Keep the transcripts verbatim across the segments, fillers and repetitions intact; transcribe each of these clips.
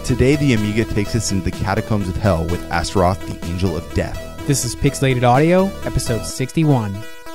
Today, the Amiga takes us into the catacombs of hell with Astaroth, the Angel of Death. This is Pixelated Audio, episode sixty-one.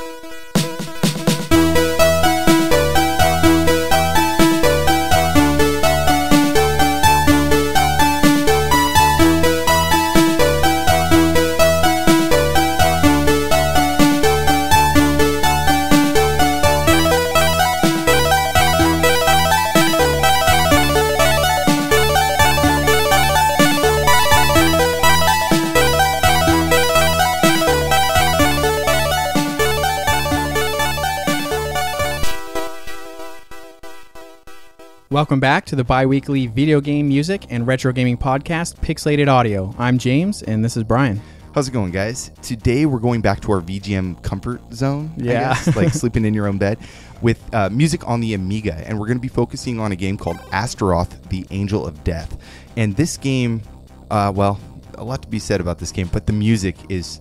Welcome back to the bi-weekly video game music and retro gaming podcast, Pixelated Audio. I'm James, and this is Brian. How's it going, guys? Today, we're going back to our V G M comfort zone, yeah. I guess, like sleeping in your own bed, with uh, music on the Amiga. And we're going to be focusing on a game called Astaroth, the Angel of Death. And this game, uh, well, a lot to be said about this game, but the music is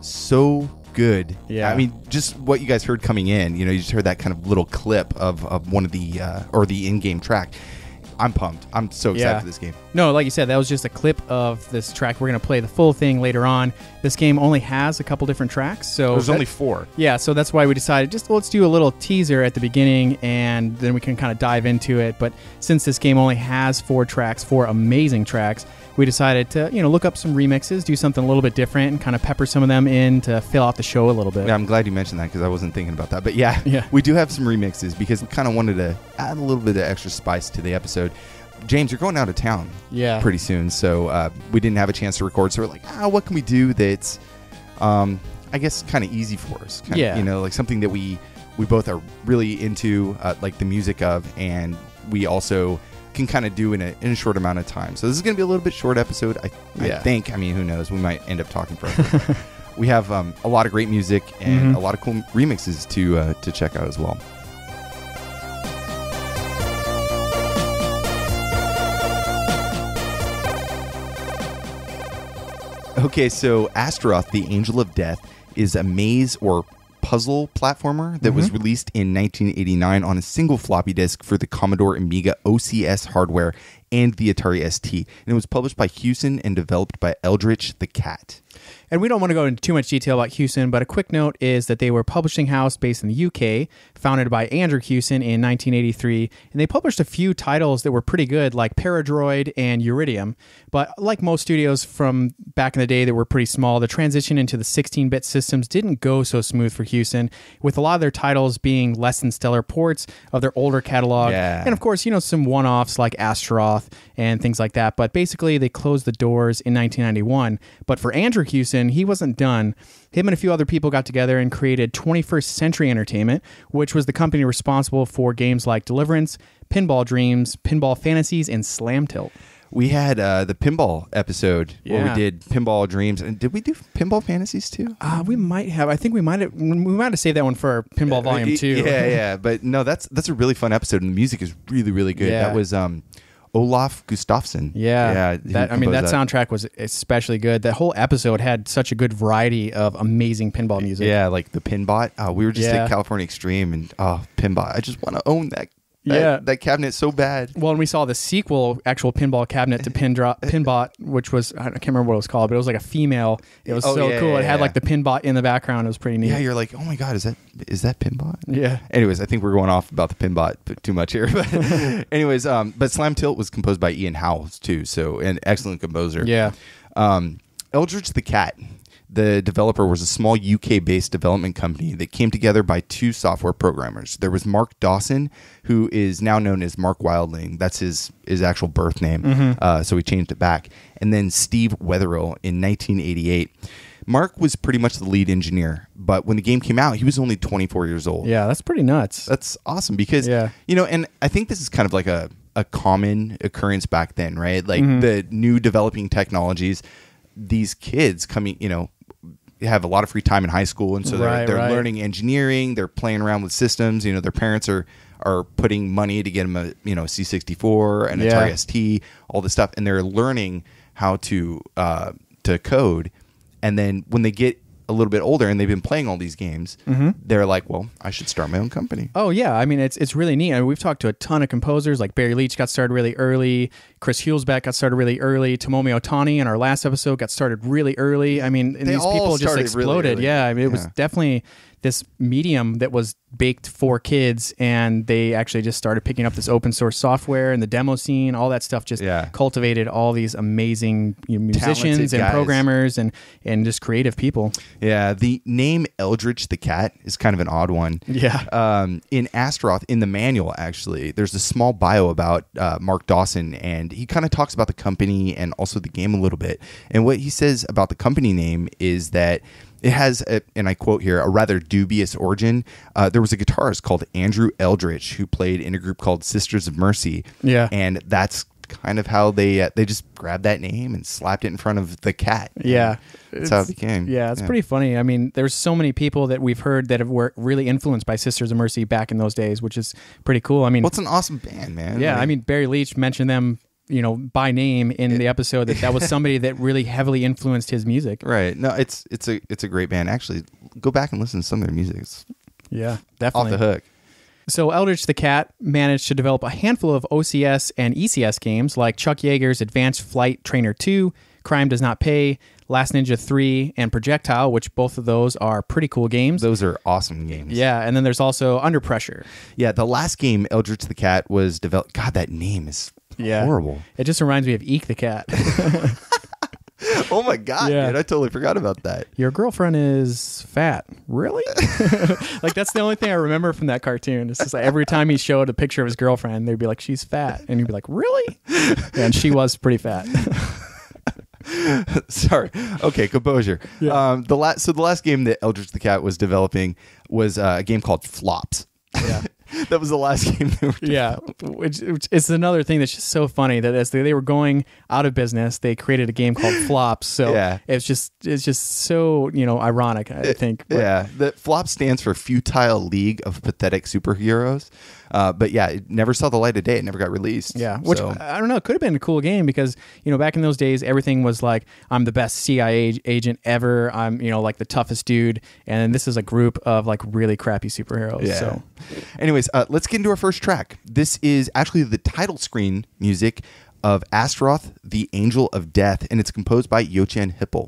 so good. Yeah. I mean, just what you guys heard coming in, you know, you just heard that kind of little clip of, of one of the, uh, or the in-game track. I'm pumped. I'm so excited yeah. for this game. No, like you said, that was just a clip of this track. We're going to play the full thing later on. This game only has a couple different tracks. So There's that, only four. Yeah, so that's why we decided just let's do a little teaser at the beginning, and then we can kind of dive into it. But since this game only has four tracks, four amazing tracks, we decided to, you know, look up some remixes, do something a little bit different, and kind of pepper some of them in to fill out the show a little bit. Yeah, I'm glad you mentioned that because I wasn't thinking about that. But yeah, yeah, we do have some remixes because we kind of wanted to add a little bit of extra spice to the episode. James, you're going out of town yeah. pretty soon, so uh, we didn't have a chance to record. So we're like, ah, what can we do that's, um, I guess, kind of easy for us? Kinda, yeah. You know, like something that we, we both are really into, uh, like the music of, and we also can kind of do in a in a short amount of time. So this is going to be a little bit short episode, I, yeah. I think. I mean, who knows? We might end up talking forever. We have um, a lot of great music and mm-hmm. a lot of cool remixes to uh, to check out as well. Okay, so Astaroth, the Angel of Death, is a maze or puzzle platformer that mm-hmm. was released in nineteen eighty-nine on a single floppy disk for the Commodore Amiga O C S hardware and the Atari S T. And it was published by Hewson and developed by Eldritch the Cat. And we don't want to go into too much detail about Hewson, but a quick note is that they were a publishing house based in the U K, founded by Andrew Hewson in nineteen eighty-three, and they published a few titles that were pretty good, like Paradroid and Uridium. But like most studios from back in the day that were pretty small, the transition into the sixteen-bit systems didn't go so smooth for Hewson, with a lot of their titles being less than stellar ports of their older catalog. Yeah. And of course, you know, some one-offs like Astaroth and things like that. But basically, they closed the doors in nineteen ninety-one. But for Andrew Hewson, he wasn't done. Him and a few other people got together and created twenty-first Century Entertainment, which was the company responsible for games like Deliverance, Pinball Dreams, Pinball Fantasies, and Slam Tilt. We had uh, the pinball episode yeah. where we did Pinball Dreams. And did we do Pinball Fantasies too? Uh, we might have. I think we might have. We might have saved that one for Pinball Volume Two. Yeah, yeah. But no, that's that's a really fun episode, and the music is really, really good. Yeah. That was um, Olaf Gustafsson. Yeah, yeah. That, I mean, that, that soundtrack was especially good. That whole episode had such a good variety of amazing pinball music. Yeah, like the Pinbot. Uh, we were just yeah. at California Extreme, and oh, Pinbot. I just want to own that. That, yeah, that cabinet so bad. Well, and we saw the sequel, actual pinball cabinet to Pindro- Pinbot, which was, I can't remember what it was called, but it was like a female. It was oh, so yeah, cool. Yeah, it had yeah. like the Pinbot in the background. It was pretty neat. Yeah, you're like, oh my god, is that is that Pinbot? Yeah. Anyways, I think we're going off about the Pinbot too much here. But anyways, um, but Slam Tilt was composed by Ian Howells too, so an excellent composer. Yeah. Um, Eldritch the Cat. The developer was a small U K-based development company that came together by two software programmers. There was Mark Dawson, who is now known as Mark Wilding. That's his, his actual birth name, mm-hmm. uh, so he changed it back. And then Steve Wetherill in nineteen eighty-eight. Mark was pretty much the lead engineer, but when the game came out, he was only twenty-four years old. Yeah, that's pretty nuts. That's awesome because, yeah. you know, and I think this is kind of like a, a common occurrence back then, right? Like mm-hmm. the new developing technologies, these kids coming, you know, have a lot of free time in high school, and so they're, right, they're right. learning engineering. They're playing around with systems. You know, their parents are are putting money to get them a you know C sixty-four, an yeah. Atari S T, all this stuff, and they're learning how to uh, to code. And then when they get a little bit older and they've been playing all these games, mm-hmm. they're like, well, I should start my own company. Oh, yeah. I mean, it's it's really neat. I mean, we've talked to a ton of composers, like Barry Leach got started really early. Chris Hulsbeck got started really early. Tomomi Otani in our last episode got started really early. I mean, and They these all people just started exploded. really early. Yeah, I mean, it was Yeah. definitely this medium that was baked for kids, and they actually just started picking up this open source software and the demo scene. All that stuff just Yeah. cultivated all these amazing you know, musicians Talented and guys. programmers and, and just creative people. Yeah, the name Eldritch the Cat is kind of an odd one. Yeah. Um, in Astaroth, in the manual, actually, there's a small bio about uh, Mark Dawson, and he kind of talks about the company and also the game a little bit. And what he says about the company name is that it has, a, and I quote here, a rather dubious origin. Uh, there was a guitarist called Andrew Eldritch who played in a group called Sisters of Mercy. Yeah. And that's kind of how they uh, they just grabbed that name and slapped it in front of the cat. Yeah. That's how it became. Yeah, it's pretty funny. I mean, there's so many people that we've heard that have were really influenced by Sisters of Mercy back in those days, which is pretty cool. I mean, Well, it's an awesome band, man. yeah, Like- I mean, Barry Leach mentioned them, you know, by name in the episode, that that was somebody that really heavily influenced his music. Right. No, it's it's a it's a great band. Actually, go back and listen to some of their music. It's Yeah, off definitely. the hook. So Eldritch the Cat managed to develop a handful of O C S and E C S games like Chuck Yeager's Advanced Flight Trainer two, Crime Does Not Pay, Last Ninja three, and Projectile, which both of those are pretty cool games. Those are awesome games. Yeah, and then there's also Under Pressure. Yeah, the last game, Eldritch the Cat, was developed. God, that name is Yeah. horrible. It just reminds me of Eek the Cat. Oh my God, Yeah. dude. I totally forgot about that. Your girlfriend is fat. Really? Like, that's the only thing I remember from that cartoon. It's just like every time he showed a picture of his girlfriend, they'd be like, she's fat. And he'd be like, really? And she was pretty fat. Sorry. Okay, composure. Yeah. Um, the last, so the last game that Eldritch the Cat was developing was uh, a game called Flops. Yeah. That was the last game they were Yeah, which, which is another thing that's just so funny that as they, they were going out of business, they created a game called Flops. So Yeah. it's just it's just so you know ironic. I think. But- Yeah, the flop stands for Futile League of Pathetic Superheroes. Uh, but yeah, it never saw the light of day. It never got released. Yeah, which So- I don't know, it could have been a cool game because you know back in those days everything was like I'm the best C I A agent ever. I'm you know like the toughest dude, and this is a group of like really crappy superheroes. Yeah. So Anyways, uh, let's get into our first track. This is actually the title screen music of Astaroth, the Angel of Death, and it's composed by Yochan Hippel.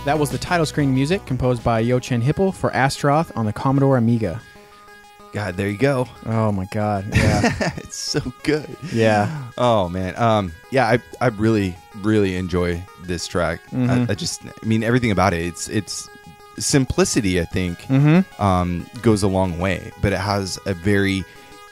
That was the title screen music composed by Yochen Hippel for Astaroth on the Commodore Amiga. God, there you go. Oh my God, yeah. It's so good. Yeah. Oh man. Um yeah, I I really really enjoy this track. Mm-hmm. I, I just I mean everything about it. It's it's simplicity, I think, mm-hmm. um goes a long way, but it has a very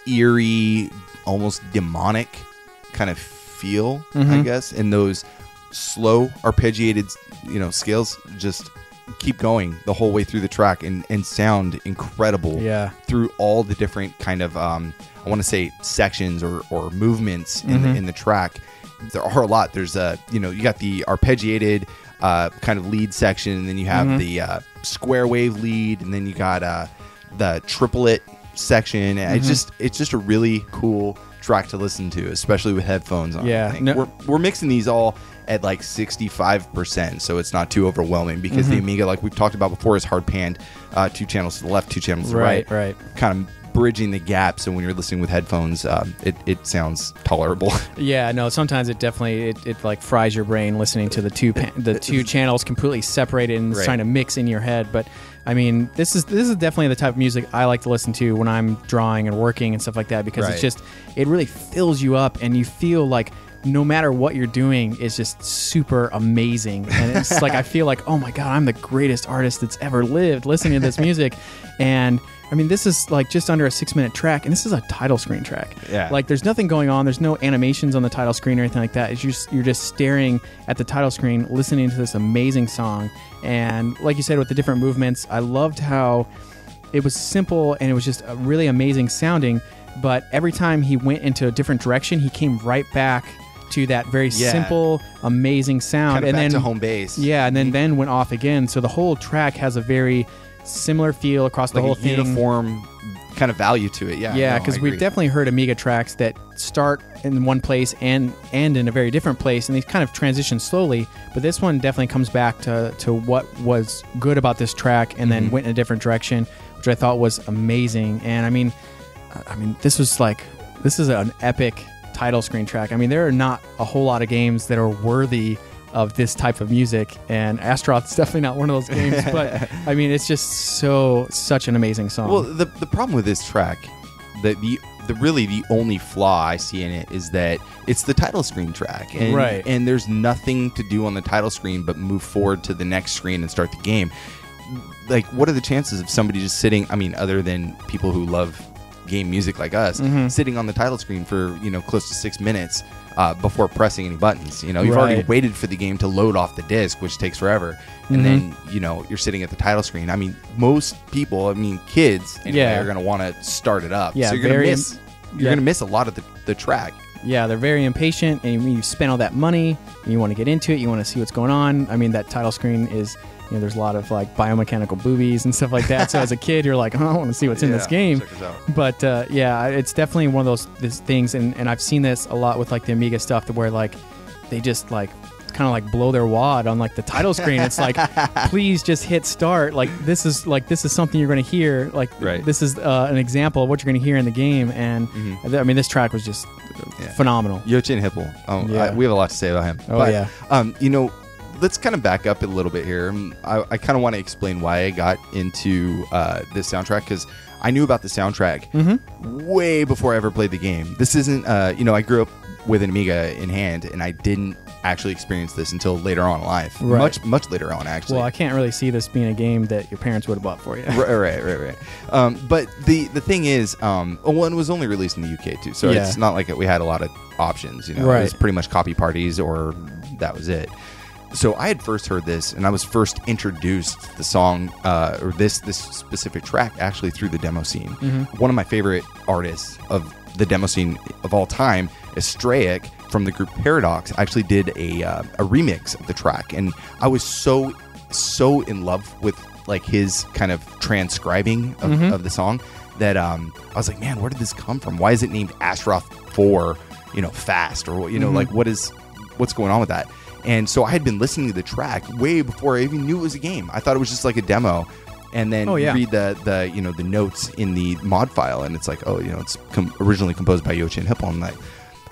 eerie, almost demonic kind of feel, mm-hmm. I guess, and those slow arpeggiated, you know, scales just keep going the whole way through the track and, and sound incredible yeah. through all the different kind of um, I want to say sections or, or movements in, mm-hmm. the, in the track. There are a lot. There's a, you know, you got the arpeggiated uh, kind of lead section, and then you have mm-hmm. the uh, square wave lead, and then you got uh, the triplet section. Mm-hmm. It's just it's just a really cool track to listen to, especially with headphones on. Yeah, I think. no- we're we're mixing these all at like sixty-five percent, so it's not too overwhelming because mm-hmm. the Amiga, like we've talked about before, is hard panned, uh, two channels to the left, two channels to the Right, right, right. kind of bridging the gap. So when you're listening with headphones, um, it it sounds tolerable. Yeah, no. Sometimes it definitely it, it like fries your brain listening to the two pa- the two channels completely separated and Right. trying to mix in your head. But I mean, this is this is definitely the type of music I like to listen to when I'm drawing and working and stuff like that, because Right. it's just it really fills you up and you feel like no matter what you're doing is just super amazing. And it's like I feel like, oh my God, I'm the greatest artist that's ever lived listening to this music. And I mean, this is like just under a six minute track, and this is a title screen track. Yeah. Like there's nothing going on. There's no animations on the title screen or anything like that. It's just, you're just staring at the title screen, listening to this amazing song. And like you said, with the different movements, I loved how it was simple and it was just a really amazing sounding. But every time he went into a different direction, he came right back to that very Yeah. simple, amazing sound. Kind of and back then to home base. Yeah, and then then went off again. So the whole track has a very similar feel across the Like whole a thing. uniform kind of value to it. Yeah. Yeah, no, because I we've agree. definitely heard Amiga tracks that start in one place and end in a very different place, and they kind of transition slowly. But this one definitely comes back to, to what was good about this track, and then Mhm. went in a different direction, which I thought was amazing. And I mean, I mean, this was like this is an epic title screen track. I mean, there are not a whole lot of games that are worthy of this type of music, and Astaroth's definitely not one of those games. But I mean, it's just so such an amazing song. Well, the the problem with this track, the the the really the only flaw I see in it is that it's the title screen track, and, Right. and there's nothing to do on the title screen but move forward to the next screen and start the game. Like, what are the chances of somebody just sitting? I mean, other than people who love game music like us, Mm-hmm. sitting on the title screen for you know close to six minutes uh, before pressing any buttons. You know, you've already Right. waited for the game to load off the disc, which takes forever, and Mhm. then you know you're sitting at the title screen. I mean, most people, I mean, kids, anyway, Yeah. are going to want to start it up. Yeah, so you're going to very miss. im- You're yeah. going to miss a lot of the, the track. Yeah, they're very impatient, and you spend all that money, and you want to get into it, you want to see what's going on. I mean, that title screen is, you know, there's a lot of like biomechanical boobies and stuff like that. So as a kid, you're like, oh, I want to see what's in this Yeah, game. check this out. But uh, yeah, it's definitely one of those this things, and, and I've seen this a lot with like the Amiga stuff, to where like they just like kind of like blow their wad on like the title screen. It's like, please just hit start. Like this is like this is something you're going to hear. Like Right. this is uh, an example of what you're going to hear in the game. And Mhm. I mean, this track was just Yeah. phenomenal. Yochen Hippel. Oh, Yeah. I, we have a lot to say about him. Oh, but, yeah. Um, you know, let's kind of back up a little bit here. Um, I, I kind of want to explain why I got into uh, this soundtrack, because I knew about the soundtrack Mm-hmm. way before I ever played the game. This isn't, uh, you know, I grew up with an Amiga in hand, and I didn't actually experience this until later on in life. Right. Much, much later on, actually. Well, I can't really see this being a game that your parents would have bought for you. right, right, right, right. Um, but the the thing is, um, oh, well, it was only released in the U K too, so Yeah. it's not like we had a lot of options. You know, Right. it was pretty much copy parties, or that was it. So I had first heard this, and I was first introduced to the song, uh, or this this specific track, actually through the demo scene. Mm-hmm. One of my favorite artists of the demo scene of all time, Estrayk, from the group Paradox, actually did a uh, a remix of the track, and I was so so in love with like his kind of transcribing of, Mhm. of the song that um, I was like, man, where did this come from? Why is it named Astaroth for, you know, fast, or you know, Mhm. like what is what's going on with that? And so I had been listening to the track way before I even knew it was a game. I thought it was just like a demo. And then Oh, yeah. read the, the you know the notes in the mod file, and it's like, oh, you know, it's com- originally composed by Yochen Hippel. I'm like,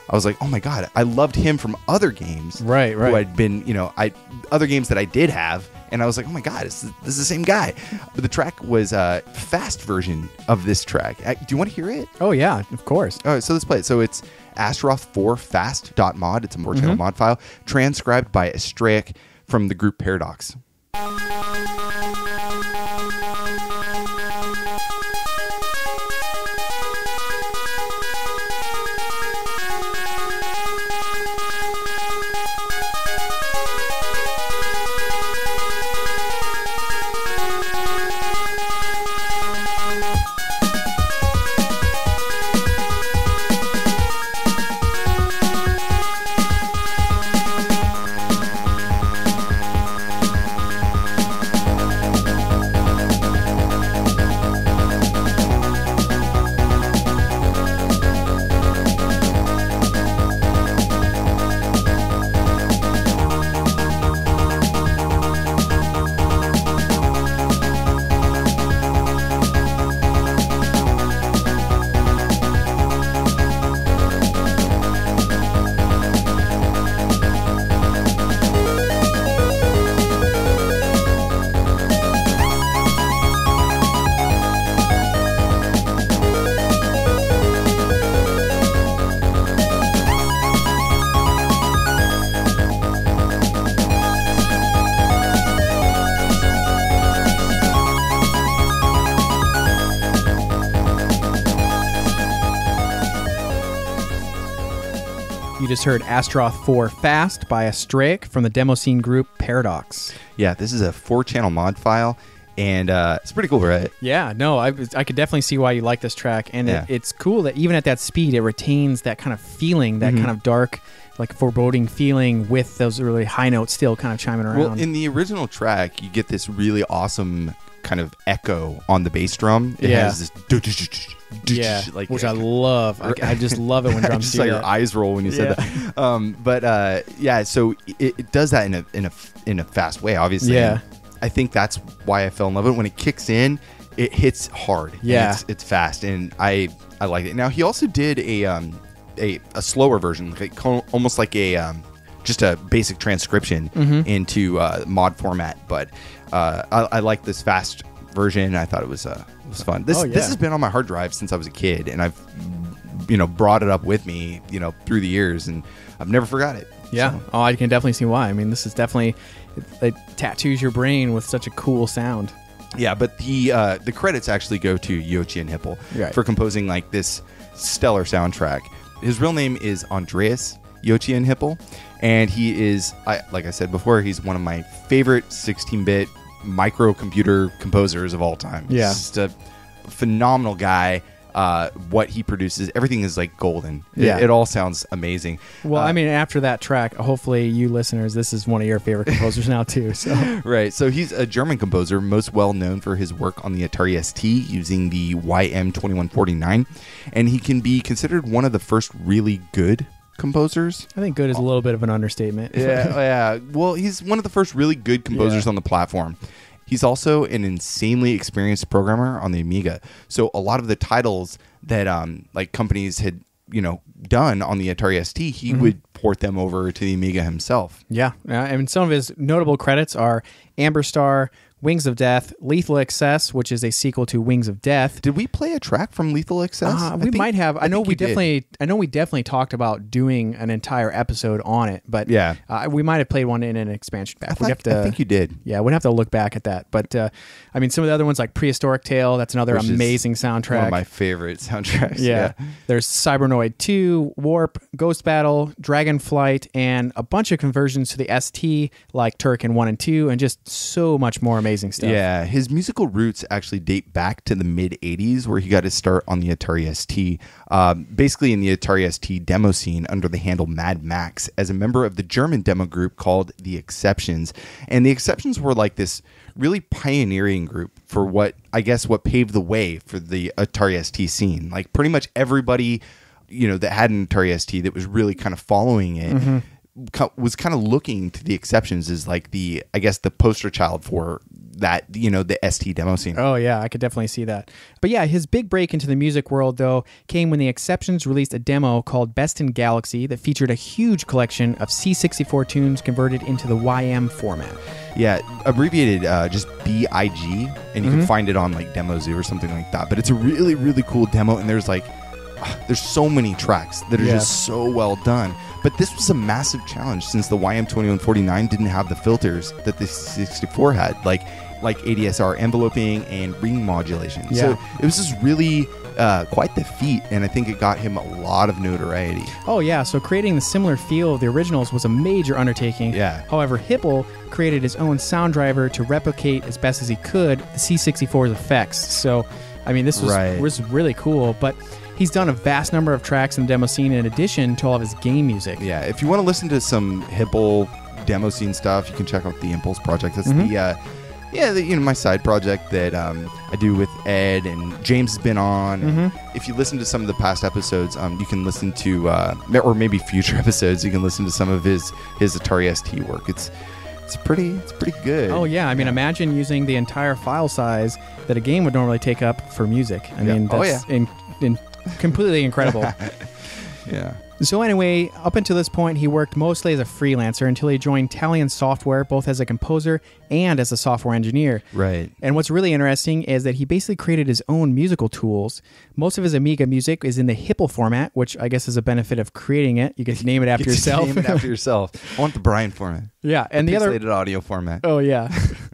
I was like, oh my God, I loved him from other games. Right, right. Who I'd been, you know, I other games that I did have. And I was like, oh my God, this is, this is the same guy. But the track was a fast version of this track. Uh, Do you want to hear it? Oh, yeah, of course. All right, so let's play it. So it's Astaroth four fast.mod. It's a four channel Mm-hmm. mod file transcribed by estrayk from the group Paradox. You just heard Astaroth four Fast by estrayk from the demo scene group Paradox. Yeah, this is a four channel mod file, and uh, it's pretty cool, right? Yeah, no, I, I could definitely see why you like this track. And Yeah. it, it's cool that even at that speed, it retains that kind of feeling, that Mhm. kind of dark, like foreboding feeling with those really high notes still kind of chiming around. Well, in the original track, you get this really awesome kind of echo on the bass drum. It Yeah. has this yeah, like which I love. I, I just love it when I drums just do saw that. your eyes roll when you said Yeah. that. Um, but uh, yeah, so it, it does that in a in a in a fast way, obviously. Yeah. And I think that's why I fell in love with it. When it kicks in, it hits hard. and Yeah. it's, it's fast, and I I like it. Now he also did a um a, a slower version, like a, almost like a um just a basic transcription Mhm. into uh, mod format. But uh, I, I like this fast version. I thought it was uh it was fun. This Oh, yeah. this has been on my hard drive since I was a kid, and I've you know brought it up with me you know through the years, and I've never forgot it. Yeah. So, Oh, I can definitely see why. I mean, this is definitely, it, it tattoos your brain with such a cool sound. yeah. But the uh, the credits actually go to Yoichi and Hippel Right. for composing like this stellar soundtrack. His real name is Andreas Yoichi and Hippel, and he is, I, like I said before, he's one of my favorite sixteen bit microcomputer composers of all time. Yeah. He's just a phenomenal guy. Uh, what he produces, everything is like golden. It, Yeah. it all sounds amazing. Well, Uh, I mean, after that track, hopefully you listeners, this is one of your favorite composers now too. So Right. So he's a German composer, most well known for his work on the Atari S T using the Y M twenty-one forty-nine. And he can be considered one of the first really good composers. I think good is a little bit of an understatement. Yeah. yeah. Well, he's one of the first really good composers Yeah. on the platform. He's also an insanely experienced programmer on the Amiga. So a lot of the titles that um, like companies had, you know, done on the Atari S T, he Mhm. would port them over to the Amiga himself. Yeah, uh, and some of his notable credits are Amber Star, Wings of Death, Lethal Excess, which is a sequel to Wings of Death. Did we play a track from Lethal Excess? Uh, I we think- might have. I, know think we you did. definitely. I know we definitely talked about doing an entire episode on it, but Yeah. uh, we might have played one in an expansion pack. I, We'd think, have to. I think you did. Yeah, we'd have to look back at that. But uh, I mean, some of the other ones like Prehistoric Tale. That's another Which is amazing soundtrack. One of my favorite soundtracks. Yeah. There's Cybernoid two, Warp, Ghost Battle, Dragonflight, and a bunch of conversions to the S T like Turrican one and two, and just so much more amazing stuff. Yeah, his musical roots actually date back to the mid eighties, where he got his start on the Atari S T, um, basically in the Atari S T demo scene under the handle Mad Max, as a member of the German demo group called The Exceptions. And The Exceptions were like this really pioneering group for what, I guess, what paved the way for the Atari S T scene. Like pretty much everybody, you know, that had an Atari S T that was really kind of following it, Mm-hmm. co- was kind of looking to The Exceptions as like the, I guess, the poster child for that, you know, the S T demo scene. Oh, yeah, I could definitely see that. But yeah, his big break into the music world, though, came when the Exceptions released a demo called Best in Galaxy that featured a huge collection of C sixty-four tunes converted into the Y M format. Yeah, abbreviated uh, just B I G, and you Mm-hmm. can find it on like DemoZoo or something like that. But it's a really, really cool demo, and there's like, there's so many tracks that are Yeah. just so well done. But this was a massive challenge since the Y M twenty-one forty-nine didn't have the filters that the C sixty-four had, like like A D S R enveloping and ring modulation. Yeah. So it was just really uh, quite the feat, and I think it got him a lot of notoriety. Oh, yeah, so creating the similar feel of the originals was a major undertaking. Yeah. However, Hipple created his own sound driver to replicate as best as he could the C sixty-four's effects. So, I mean, this was, Right. was really cool, but he's done a vast number of tracks in the demo scene in addition to all of his game music. Yeah, if you want to listen to some Hipple demo scene stuff, you can check out the Impulse project. That's Mhm. the uh, yeah, the, you know, my side project that um, I do with Ed and James has been on. Mhm. If you listen to some of the past episodes, um, you can listen to uh, or maybe future episodes. You can listen to some of his his Atari S T work. It's it's pretty it's pretty good. Oh, yeah, I mean, imagine using the entire file size that a game would normally take up for music. I Yeah. mean, Oh, that's in, in, completely incredible. Yeah. So anyway, up until this point, he worked mostly as a freelancer until he joined Talion Software, both as a composer and as a software engineer. Right. And what's really interesting is that he basically created his own musical tools. Most of his Amiga music is in the Hipple format, which I guess is a benefit of creating it. You get to name it after Get to yourself. Name it after yourself. I want the Brian format. Yeah, and the other Pixelated audio format. Oh, yeah.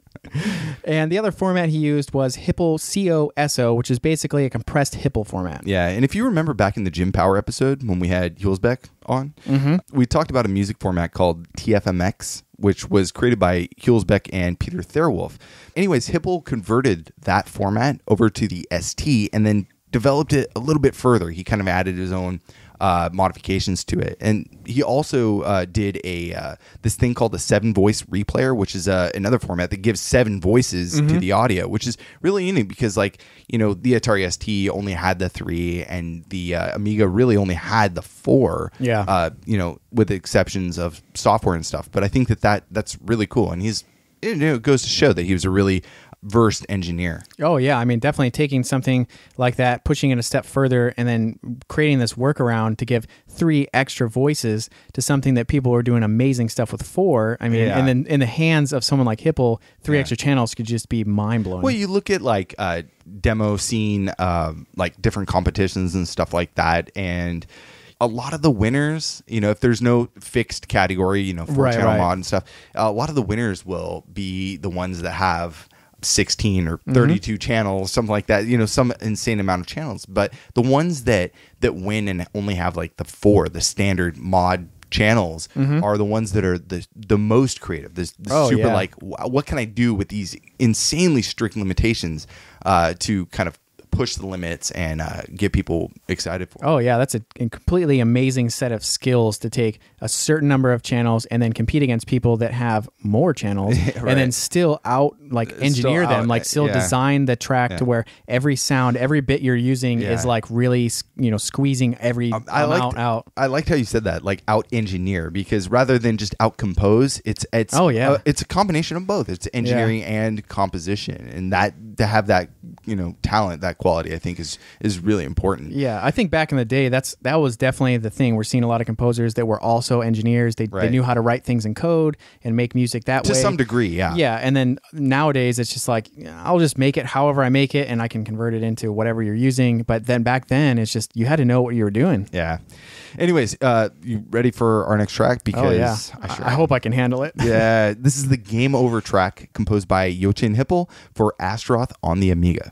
And the other format he used was Hipple C O S O, which is basically a compressed Hipple format. Yeah, and if you remember back in the Jim Power episode when we had Hulsbeck on, Mm-hmm. we talked about a music format called T F M X, which was created by Hulsbeck and Peter Therwolf. Anyways, Hipple converted that format over to the S T and then developed it a little bit further. He kind of added his own uh, modifications to it, and he also uh, did a uh, this thing called the seven voice replayer, which is uh, another format that gives seven voices Mm-hmm. to the audio, which is really unique because, like, you know, the Atari S T only had the three, and the uh, Amiga really only had the four. Yeah. Uh, you know, with the exceptions of software and stuff. But I think that, that that's really cool, and he's you know, it goes to show that he was a really versed engineer. Oh, yeah. I mean, definitely taking something like that, pushing it a step further, and then creating this workaround to give three extra voices to something that people were doing amazing stuff with four. I mean, Yeah. and then in the hands of someone like Hipple, three Yeah. extra channels could just be mind-blowing. Well, you look at like uh, demo scene, um, like different competitions and stuff like that, and a lot of the winners, you know, if there's no fixed category, you know, four Right, channel right. mod and stuff, a lot of the winners will be the ones that have sixteen or thirty-two channels, something like that, you know, some insane amount of channels. But the ones that that win and only have like the four, the standard mod channels, are the ones that are the the most creative. This Oh, super yeah. like, wh- what can I do with these insanely strict limitations uh, to kind of push the limits and uh, get people excited for. Oh, yeah, that's a, a completely amazing set of skills to take a certain number of channels and then compete against people that have more channels Right. and then still out, like, engineer Still them, out- like, still yeah. design the track Yeah. to where every sound, every bit you're using Yeah. is, like, really, you know, squeezing every Um, I amount liked, out. I liked how you said that, like out engineer, because rather than just out compose, it's it's Oh, yeah. uh, it's a combination of both. It's engineering and composition, and that to have that you know talent, that quality, I think is is really important. Yeah, I think back in the day, that's that was definitely the thing. We're seeing a lot of composers that were also engineers. They, they Right. knew how to write things in code and make music that To way. some degree, yeah. Yeah, and then nowadays it's just like, I'll just make it however I make it, and I can convert it into whatever you're using. But then back then, it's just you had to know what you were doing. Yeah. Anyways, uh, you ready for our next track? Because Oh yeah, I, sure I, I hope I can handle it. yeah, this is the Game Over track composed by Yochin Hipple for Astaroth on the Amiga.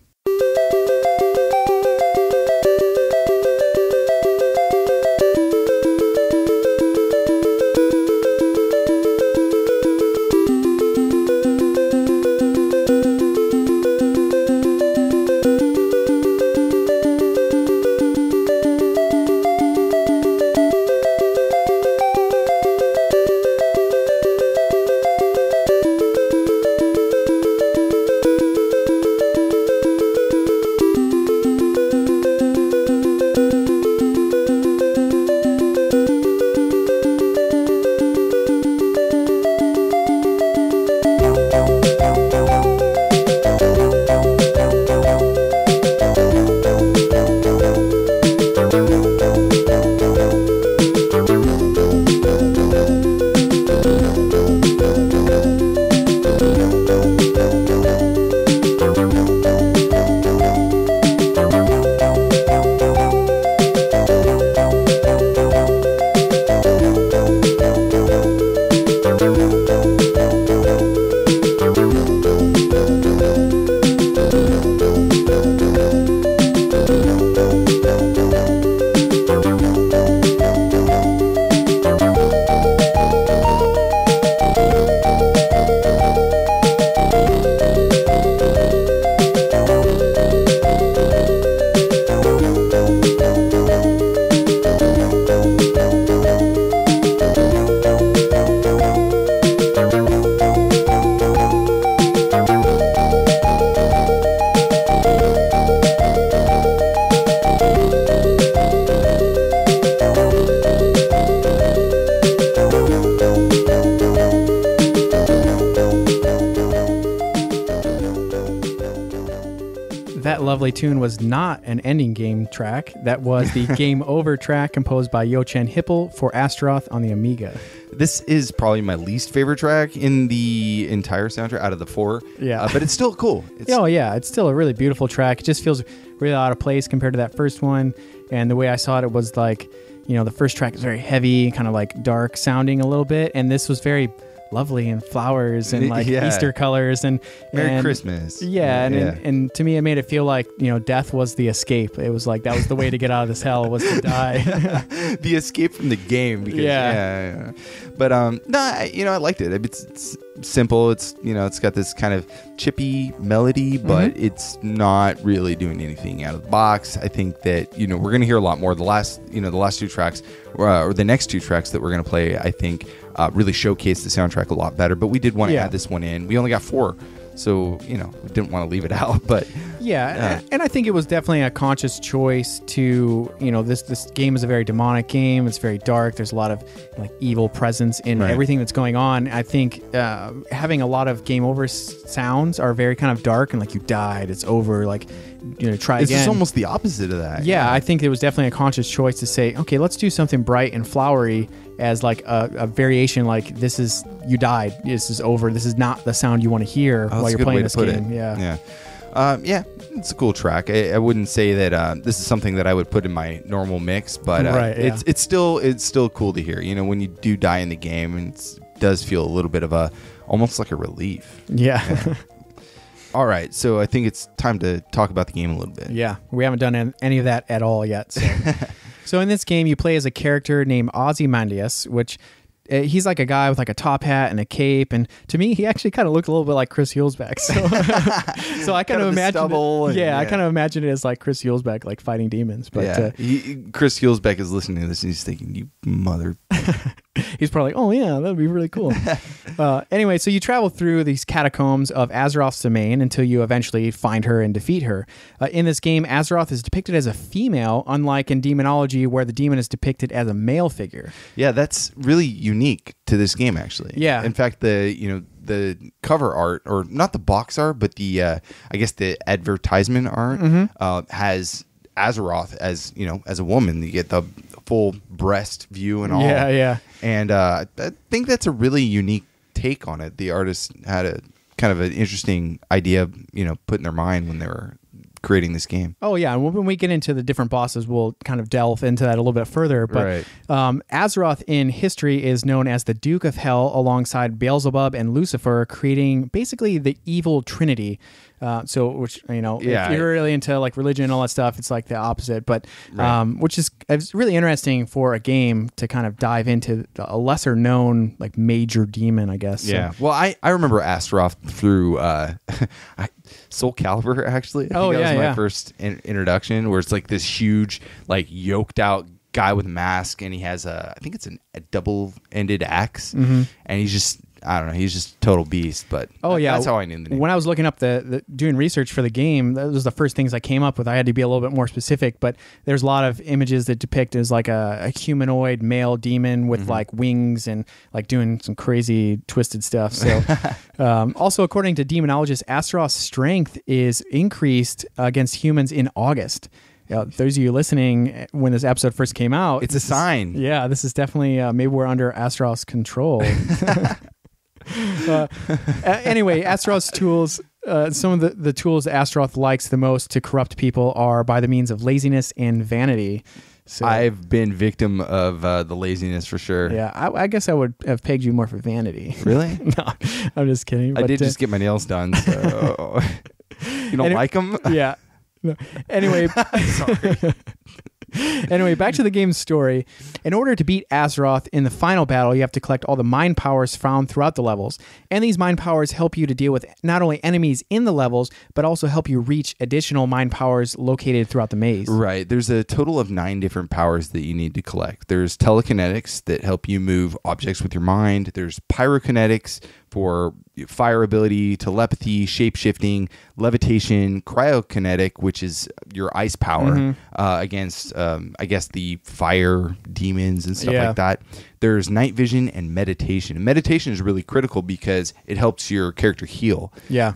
lovely tune was not an ending game track. That was the Game Over track composed by Yo-Chen Hippel for Astaroth on the Amiga. This is probably my least favorite track in the entire soundtrack out of the four. Yeah. Uh, but it's still cool. It's, oh, yeah. It's still a really beautiful track. It just feels really out of place compared to that first one. And the way I saw it, it was like, you know, the first track is very heavy, kind of like dark sounding a little bit. And this was very lovely and flowers and like yeah. Easter colors and Merry and, Christmas. Yeah, and, yeah. and and to me it made it feel like, you know, death was the escape. It was like that was the way to get out of this hell was to die. The escape from the game. Because, yeah. yeah, yeah. But um, no, nah, you know, I liked it. It's, it's simple. It's, you know, it's got this kind of chippy melody, but mm-hmm. it's not really doing anything out of the box. I think that, you know, we're gonna hear a lot more. The last, you know, the last two tracks uh, or the next two tracks that we're gonna play, I think. Uh, really showcase the soundtrack a lot better, but we did want to yeah. add this one in. We only got four, so you know we didn't want to leave it out. But yeah, uh, and I think it was definitely a conscious choice to, you know, this this game is a very demonic game. It's very dark. There's a lot of like evil presence in right. everything that's going on. I think uh, having a lot of game over s- sounds are very kind of dark and like you died, it's over, like, you know, try it's again. It's almost the opposite of that. Yeah, yeah, I think it was definitely a conscious choice to say, okay, let's do something bright and flowery as like a, a variation, like this is, you died, this is over, this is not the sound you want to hear oh, while you're playing this game. It. Yeah. Yeah. Um, yeah, it's a cool track. I, I wouldn't say that uh, this is something that I would put in my normal mix, but uh, right, yeah. it's it's still it's still cool to hear. You know, when you do die in the game, and it does feel a little bit of a almost like a relief. Yeah. yeah. All right, so I think it's time to talk about the game a little bit. Yeah, we haven't done any of that at all yet. So, so in this game, you play as a character named Ozymandias, which uh, he's like a guy with like a top hat and a cape, and to me, he actually kind of looked a little bit like Chris Hulsbeck. So, so I kind, kind of, of imagine, it, yeah, yeah, I kind of imagine it as like Chris Hulsbeck, like fighting demons. But yeah. uh, he, Chris Hulsbeck is listening to this and he's thinking, "You mother." He's probably like, oh yeah, that'd be really cool. uh, anyway, so you travel through these catacombs of Astaroth's domain until you eventually find her and defeat her. Uh, in this game, Astaroth is depicted as a female, unlike in demonology where the demon is depicted as a male figure. Yeah, that's really unique to this game, actually. Yeah. In fact, the you know the cover art, or not the box art, but the uh, I guess the advertisement art mm-hmm. uh, has Astaroth as, you know, as a woman. You get the full breast view and all. Yeah, yeah. And uh, I think that's a really unique take on it. The artist had a kind of an interesting idea, you know, put in their mind when they were creating this game. Oh yeah, and when we get into the different bosses, we'll kind of delve into that a little bit further. But right. um, Astaroth in history is known as the Duke of Hell, alongside Beelzebub and Lucifer, creating basically the evil trinity. Uh, so, which, you know, yeah, if you're really into like religion and all that stuff, it's like the opposite. But right. um, which is it's really interesting for a game to kind of dive into a lesser known like major demon, I guess. Yeah. So. Well, I, I remember Astaroth through uh, Soul Calibur, actually. I oh, think that yeah, was my yeah. first in- introduction, where it's like this huge, like yoked out guy with a mask, and he has a, I think it's an, a double-ended axe, mm-hmm. and he's just, I don't know, he's just a total beast. But oh yeah, that's how I knew the name. When I was looking up the, the doing research for the game, that was the first things I came up with. I had to be a little bit more specific, but there's a lot of images that depict as like a, a humanoid male demon with mm-hmm. like wings and like doing some crazy twisted stuff. So um, also according to demonologists, Astaroth's strength is increased against humans in August. Uh, those of you listening, when this episode first came out, it's a sign. Yeah, this is definitely uh, maybe we're under Astaroth's control. uh, anyway, Astaroth's tools, uh, some of the, the tools Astaroth likes the most to corrupt people are by the means of laziness and vanity. So, I've been victim of uh, the laziness for sure. Yeah, I, I guess I would have pegged you more for vanity. Really? No, I'm just kidding. I but, did uh, just get my nails done, so you don't it, like them? Yeah. No. Anyway, sorry. Anyway, back to the game's story. In order to beat Astaroth in the final battle, you have to collect all the mind powers found throughout the levels. And these mind powers help you to deal with not only enemies in the levels, but also help you reach additional mind powers located throughout the maze. Right. There's a total of nine different powers that you need to collect. There's telekinetics that help you move objects with your mind. There's pyrokinetics for fire ability, telepathy, shape-shifting, levitation, cryokinetic, which is your ice power mm-hmm. uh, against, um, I guess, the fire demons and stuff yeah. like that. There's night vision and meditation. Meditation is really critical because it helps your character heal. Yeah. You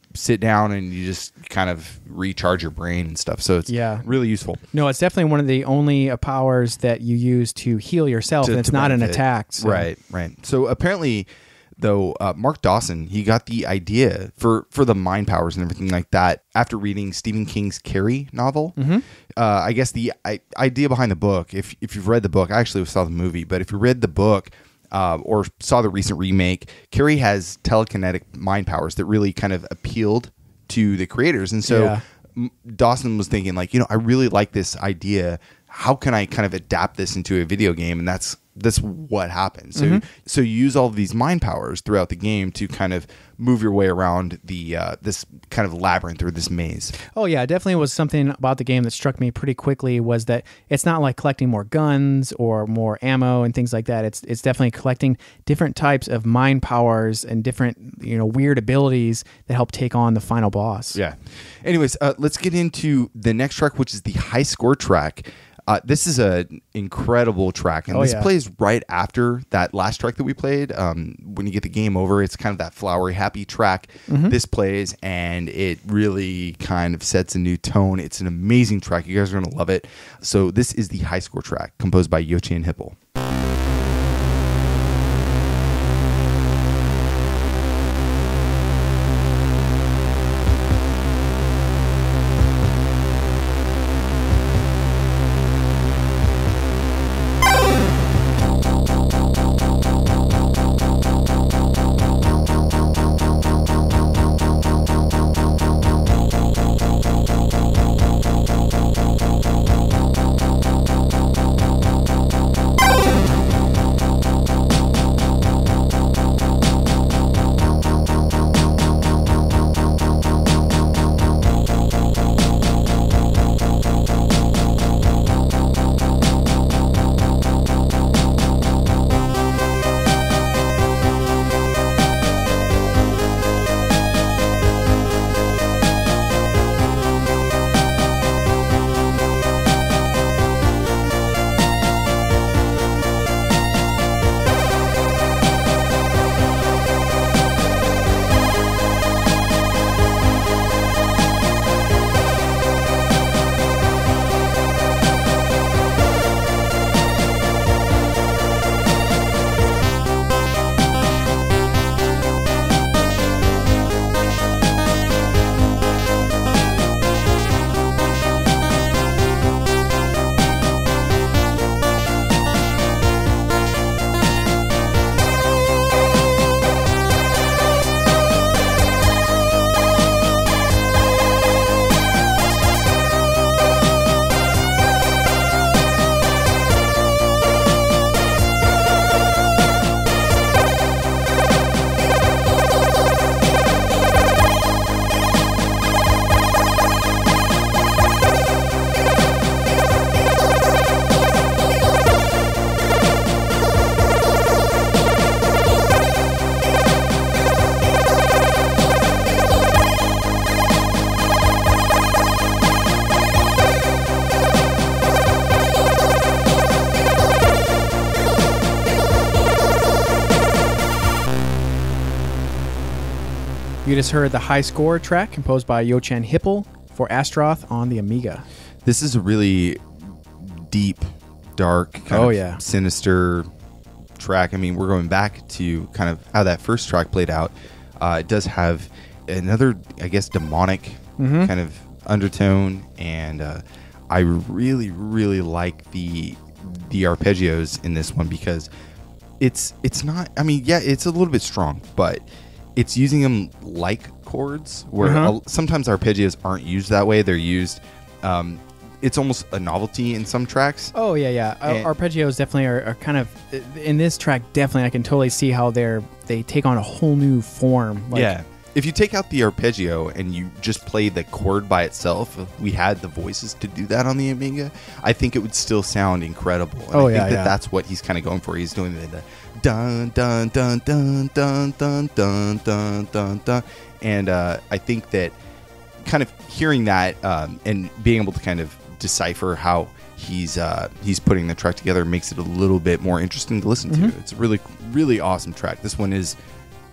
sit down and you just kind of recharge your brain and stuff. So it's yeah. really useful. No, it's definitely one of the only uh, powers that you use to heal yourself, To- and it's to not an benefit. attack. So. Right, right. So apparently, though, uh, Mark Dawson, he got the idea for, for the mind powers and everything like that after reading Stephen King's Carrie novel. Mm-hmm. Uh, I guess the I, idea behind the book, if if you've read the book, I actually saw the movie, but if you read the book uh, or saw the recent remake, Carrie has telekinetic mind powers that really kind of appealed to the creators. And so Yeah. M- Dawson was thinking, like, you know, I really like this idea. How can I kind of adapt this into a video game? And that's that's what happened. So Mm-hmm. so you use all of these mind powers throughout the game to kind of move your way around the uh, this kind of labyrinth or this maze. Oh yeah, definitely was something about the game that struck me pretty quickly was that it's not like collecting more guns or more ammo and things like that. It's it's definitely collecting different types of mind powers and different, you know, weird abilities that help take on the final boss. Yeah. Anyways, uh, let's get into the next track, which is the high score track. Uh, this is an incredible track, and Oh, this yeah. plays right after that last track that we played. Um, when you get the game over, it's kind of that flowery, happy track. Mm-hmm. This plays, and it really kind of sets a new tone. It's an amazing track. You guys are going to love it. So this is the high score track, composed by Yoshi and Hipple. You just heard the high score track composed by Yo-Chan Hipple for Astaroth on the Amiga. This is a really deep, dark, kind Oh, of yeah. sinister track. I mean, we're going back to kind of how that first track played out. Uh, it does have another, I guess, demonic Mm-hmm. kind of undertone, and uh, I really, really like the the arpeggios in this one because it's it's not. I mean, yeah, it's a little bit strong, but it's using them like chords, where Uh-huh. a- sometimes arpeggios aren't used that way. They're used. Um, it's almost a novelty in some tracks. Oh yeah, yeah. Ar- And- arpeggios definitely are, are kind of in this track. Definitely, I can totally see how they're they take on a whole new form. Like, Yeah. If you take out the arpeggio and you just play the chord by itself, if we had the voices to do that on the Amiga, I think it would still sound incredible. And Oh, I yeah, think that yeah. that's what he's kind of going for. He's doing the, the dun dun dun dun dun dun dun dun dun dun, and uh, I think that kind of hearing that um, and being able to kind of decipher how he's uh, he's putting the track together makes it a little bit more interesting to listen Mm-hmm. to. It's a really really awesome track. This one is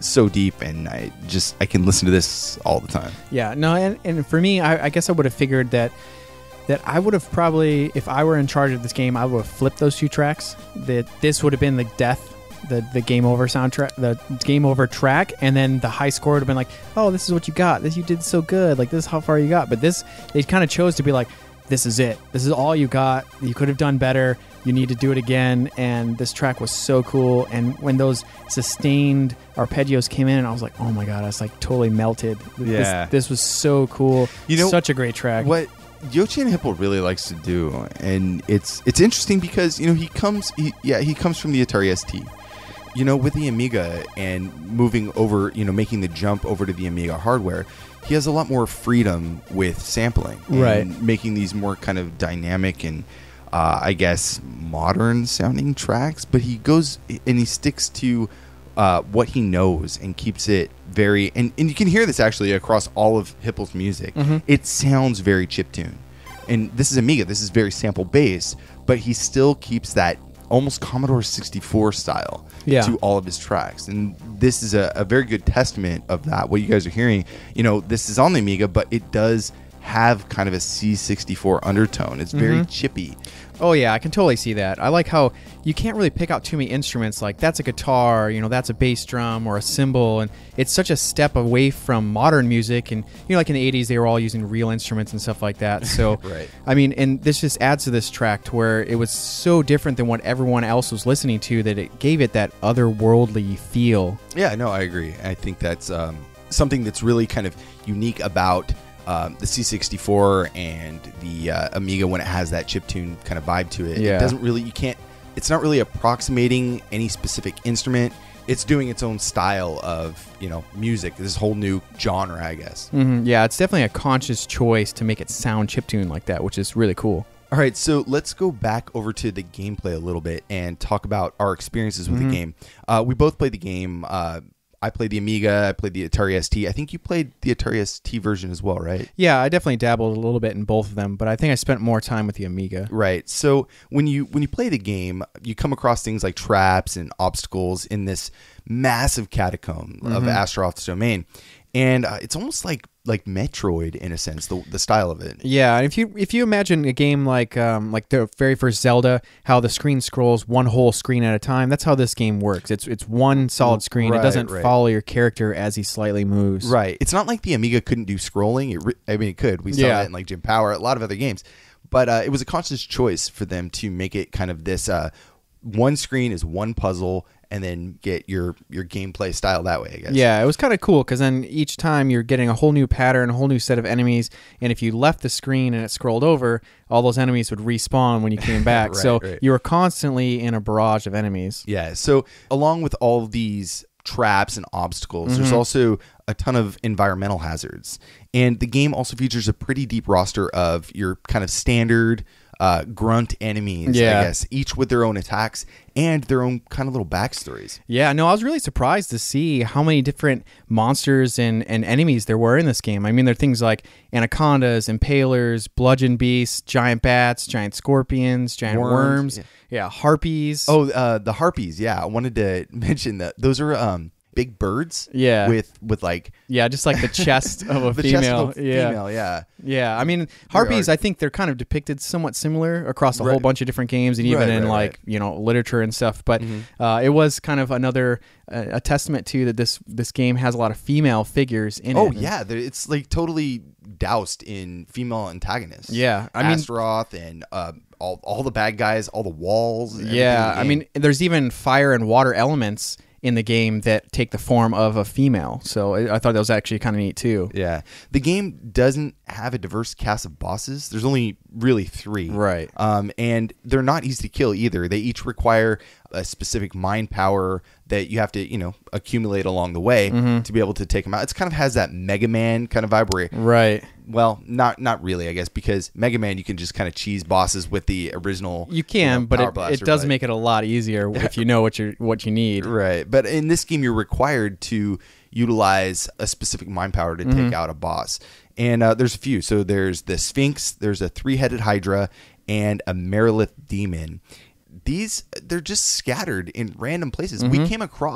so deep, and I just I can listen to this all the time. Yeah, no, and, and for me, I, I guess I would have figured that that I would have probably, if I were in charge of this game, I would have flipped those two tracks. That this would have been the death, the the game over soundtrack, the game over track, and then the high score would have been like, oh, this is what you got. This you did so good. Like, this is how far you got. But this, they kind of chose to be like, this is it. This is all you got. You could have done better. You need to do it again. And this track was so cool. And when those sustained arpeggios came in, I was like, oh my God, I was like totally melted. Yeah. This, this was so cool. You know, such a great track. What Yoichi Hippo really likes to do, and it's it's interesting because, you know, he comes, he, yeah, he comes from the Atari S T. You know, with the Amiga and moving over, you know, making the jump over to the Amiga hardware, he has a lot more freedom with sampling, and right? Making these more kind of dynamic and, uh, I guess, modern sounding tracks. But he goes and he sticks to uh, what he knows and keeps it very. And, and you can hear this actually across all of Hippel's music. Mm-hmm. It sounds very chiptune, and this is Amiga. This is very sample based, but he still keeps that almost Commodore sixty-four style yeah. to all of his tracks. And this is a, a very good testament of that. What you guys are hearing, you know, this is on the Amiga, but it does have kind of a C sixty-four undertone. It's very mm-hmm. chippy. Oh yeah, I can totally see that. I like how you can't really pick out too many instruments. Like, that's a guitar, you know, that's a bass drum or a cymbal, and it's such a step away from modern music. And, you know, like in the eighties, they were all using real instruments and stuff like that. So, right. I mean, and this just adds to this track to where it was so different than what everyone else was listening to that it gave it that otherworldly feel. Yeah, no, I agree. I think that's um, something that's really kind of unique about Um, the C sixty-four and the uh, Amiga when it has that chiptune kind of vibe to it. Yeah. It doesn't really, you can't, it's not really approximating any specific instrument. It's doing its own style of, you know, music, this whole new genre, I guess. Mm-hmm. Yeah, it's definitely a conscious choice to make it sound chiptune like that, which is really cool. All right, so let's go back over to the gameplay a little bit and talk about our experiences with mm-hmm. the game. Uh, we both played the game. Uh, I played the Amiga, I played the Atari S T. I think you played the Atari S T version as well, right? Yeah, I definitely dabbled a little bit in both of them, but I think I spent more time with the Amiga. Right. So when you when you play the game, you come across things like traps and obstacles in this massive catacomb mm-hmm. of Astaroth's domain. And uh, it's almost like like Metroid in a sense, the the style of it. Yeah, and if you if you imagine a game like um, like the very first Zelda, how the screen scrolls one whole screen at a time, that's how this game works. It's it's one solid screen. Right, it doesn't right. follow your character as he slightly moves. Right. It's not like the Amiga couldn't do scrolling. It re- I mean, it could. We saw yeah. that in like Jim Power, a lot of other games. But uh, it was a conscious choice for them to make it kind of this uh, one screen is one puzzle, and then get your your gameplay style that way, I guess. Yeah, it was kind of cool because then each time you're getting a whole new pattern, a whole new set of enemies, and if you left the screen and it scrolled over, all those enemies would respawn when you came back. right, so right. you were constantly in a barrage of enemies. Yeah, so along with all of these traps and obstacles, mm-hmm. there's also a ton of environmental hazards. And the game also features a pretty deep roster of your kind of standard uh, grunt enemies, yeah. I guess, each with their own attacks and their own kind of little backstories. Yeah, no, I was really surprised to see how many different monsters and, and enemies there were in this game. I mean, there are things like anacondas, impalers, bludgeon beasts, giant bats, giant scorpions, giant worms, worms yeah. yeah, harpies. Oh, uh, the harpies, yeah. I wanted to mention that those are um, big birds yeah. with, with like... Yeah, just like the chest of a the female. chest of a yeah. female, yeah. Yeah, I mean, harpies, I think they're kind of depicted somewhat similar across a right. whole bunch of different games and even right, in right, like, right. you know, literature and stuff. But mm-hmm. uh, it was kind of another, uh, a testament to that this this game has a lot of female figures in oh, it. Oh, yeah. It's like totally doused in female antagonists. Yeah. I mean, Astaroth and uh, all, all the bad guys, all the walls. Yeah. The I mean, there's even fire and water elements in the game that take the form of a female. So I thought that was actually kind of neat too. Yeah. The game doesn't have a diverse cast of bosses. There's only really three. Right. Um, and they're not easy to kill either. They each require a specific mind power that you have to, you know, accumulate along the way mm-hmm. to be able to take them out. It's kind of has that Mega Man kind of vibe where, right. Well, not not really, I guess, because Mega Man you can just kind of cheese bosses with the original. You can, you know, but it, blaster, it does but... make it a lot easier if you know what you what you need. Right. But in this game, you're required to utilize a specific mind power to mm-hmm. take out a boss. And uh, there's a few. So there's the Sphinx, there's a three-headed Hydra, and a Merilith demon. These, they're just scattered in random places. Mm-hmm. We came across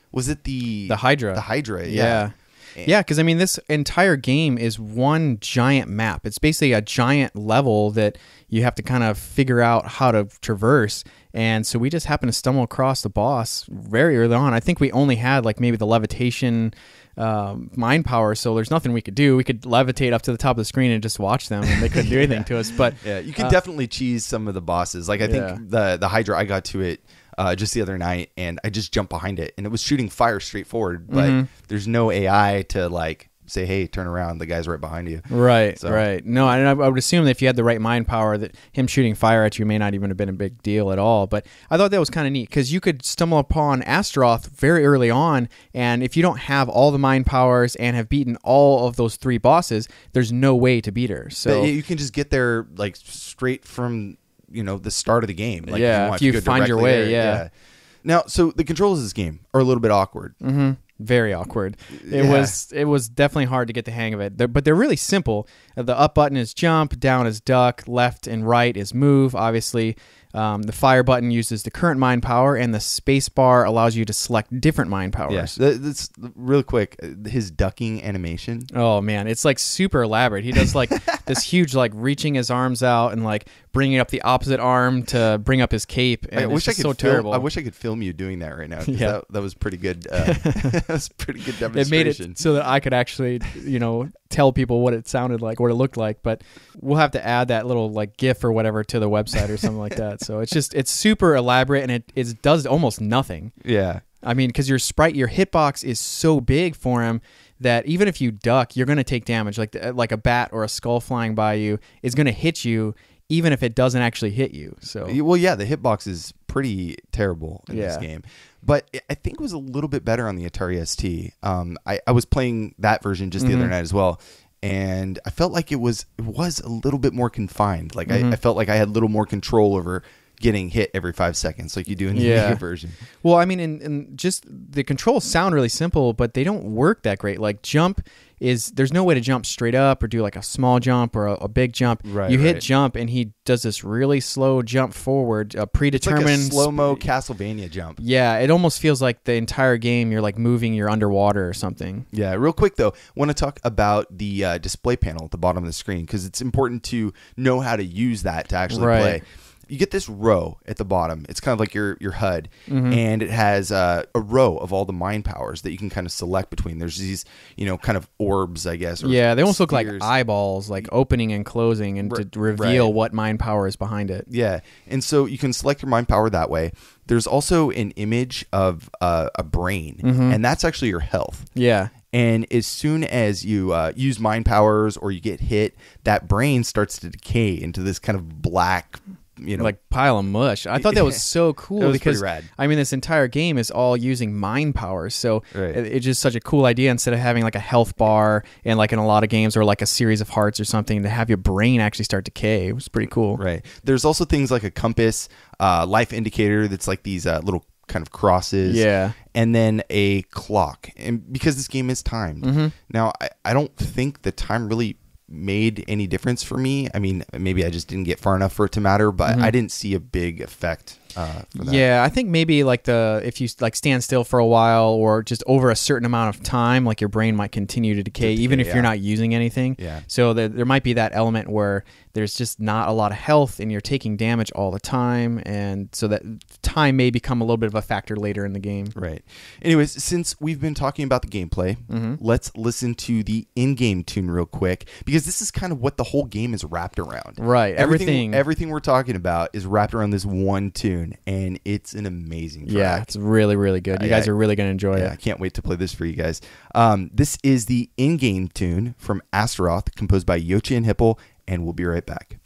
Was it the the Hydra? The Hydra, yeah. yeah. Yeah, because I mean, this entire game is one giant map. It's basically a giant level that you have to kind of figure out how to traverse. And so we just happened to stumble across the boss very early on. I think we only had like maybe the levitation um, mind power, so there's nothing we could do. We could levitate up to the top of the screen and just watch them, and they couldn't do anything yeah. to us. But yeah, you can uh, definitely cheese some of the bosses. Like I think yeah. the the Hydra, I got to it uh, just the other night, and I just jumped behind it, and it was shooting fire straight forward. But mm-hmm. there's no A I to like say, hey, turn around, the guy's right behind you. Right, so. right. No, I, I would assume that if you had the right mind power, that him shooting fire at you may not even have been a big deal at all. But I thought that was kind of neat, because you could stumble upon Astaroth very early on, and if you don't have all the mind powers and have beaten all of those three bosses, there's no way to beat her. So but you can just get there like straight from, you know, the start of the game. Like, yeah, if you, want, if you go find your directly way, there, yeah. yeah. Now, so the controls of this game are a little bit awkward. Mm-hmm. Very awkward. It Yeah. was it was definitely hard to get the hang of it. They're, but they're really simple. The up button is jump, down is duck, left and right is move, obviously. Um, the fire button uses the current mind power, and the space bar allows you to select different mind powers. Yes, yeah. That's real quick. His ducking animation. Oh man, it's like super elaborate. He does like this huge, like reaching his arms out and like bringing up the opposite arm to bring up his cape. And I it's wish I just could so film, terrible. I wish I could film you doing that right now. Yeah, that, that was pretty good. Uh, that was pretty good demonstration. It made it so that I could actually, you know, tell people what it sounded like, what it looked like. But we'll have to add that little like GIF or whatever to the website or something like that. So it's just it's super elaborate, and it it does almost nothing. Yeah, I mean, because your sprite, your hitbox is so big for him that even if you duck, you're going to take damage. Like the, like a bat or a skull flying by you is going to hit you, even if it doesn't actually hit you. So well, yeah, the hitbox is pretty terrible in yeah. this game, but I think it was a little bit better on the Atari S T. Um, I, I was playing that version just the mm-hmm. other night as well, and I felt like it was it was a little bit more confined. Like mm-hmm. I, I felt like I had a little more control over getting hit every five seconds like you do in the yeah. Amiga version. Well, I mean, and, and just the controls sound really simple, but they don't work that great. Like jump is, there's no way to jump straight up or do like a small jump or a, a big jump. Right, you hit right. jump and he does this really slow jump forward, a predetermined it's like a slow-mo sp- Castlevania jump. Yeah, it almost feels like the entire game you're like moving, you're underwater or something. Yeah, real quick though, want to talk about the uh, display panel at the bottom of the screen, because it's important to know how to use that to actually Right. play. You get this row at the bottom. It's kind of like your your H U D, mm-hmm. and it has uh, a row of all the mind powers that you can kind of select between. There's these, you know, kind of orbs, I guess. Or yeah, they almost look like spheres. eyeballs, like opening and closing, and R- to reveal right. what mind power is behind it. Yeah, and so you can select your mind power that way. There's also an image of uh, a brain, mm-hmm. and that's actually your health. Yeah. And as soon as you uh, use mind powers or you get hit, that brain starts to decay into this kind of black, you know, like pile of mush. I thought that was so cool That was because pretty rad. I mean, this entire game is all using mind powers, so Right. it, it's just such a cool idea. Instead of having like a health bar and like in a lot of games or like a series of hearts or something, to have your brain actually start to decay. It was pretty cool. Right. There's also things like a compass, uh, life indicator that's like these uh, little kind of crosses. Yeah. And then a clock. And because this game is timed. Mm-hmm. Now, I, I don't think the time really made any difference for me. I mean, maybe I just didn't get far enough for it to matter, but mm-hmm. I didn't see a big effect uh, for that. Yeah, I think maybe like the if you like stand still for a while or just over a certain amount of time, like your brain might continue to decay, To even decay, if you're yeah. not using anything. Yeah. So there, there might be that element where there's just not a lot of health and you're taking damage all the time, and so that time may become a little bit of a factor later in the game. Right. Anyways, since we've been talking about the gameplay, mm-hmm. let's listen to the in-game tune real quick, because this is kind of what the whole game is wrapped around. Right. Everything, Everything. everything we're talking about is wrapped around this one tune, and it's an amazing track. Yeah, it's really, really good. You Yeah, guys are really going to enjoy Yeah, I it. can't wait to play this for you guys. Um, this is the in-game tune from Astaroth, composed by Yoshi and Hipple, and we'll be right back.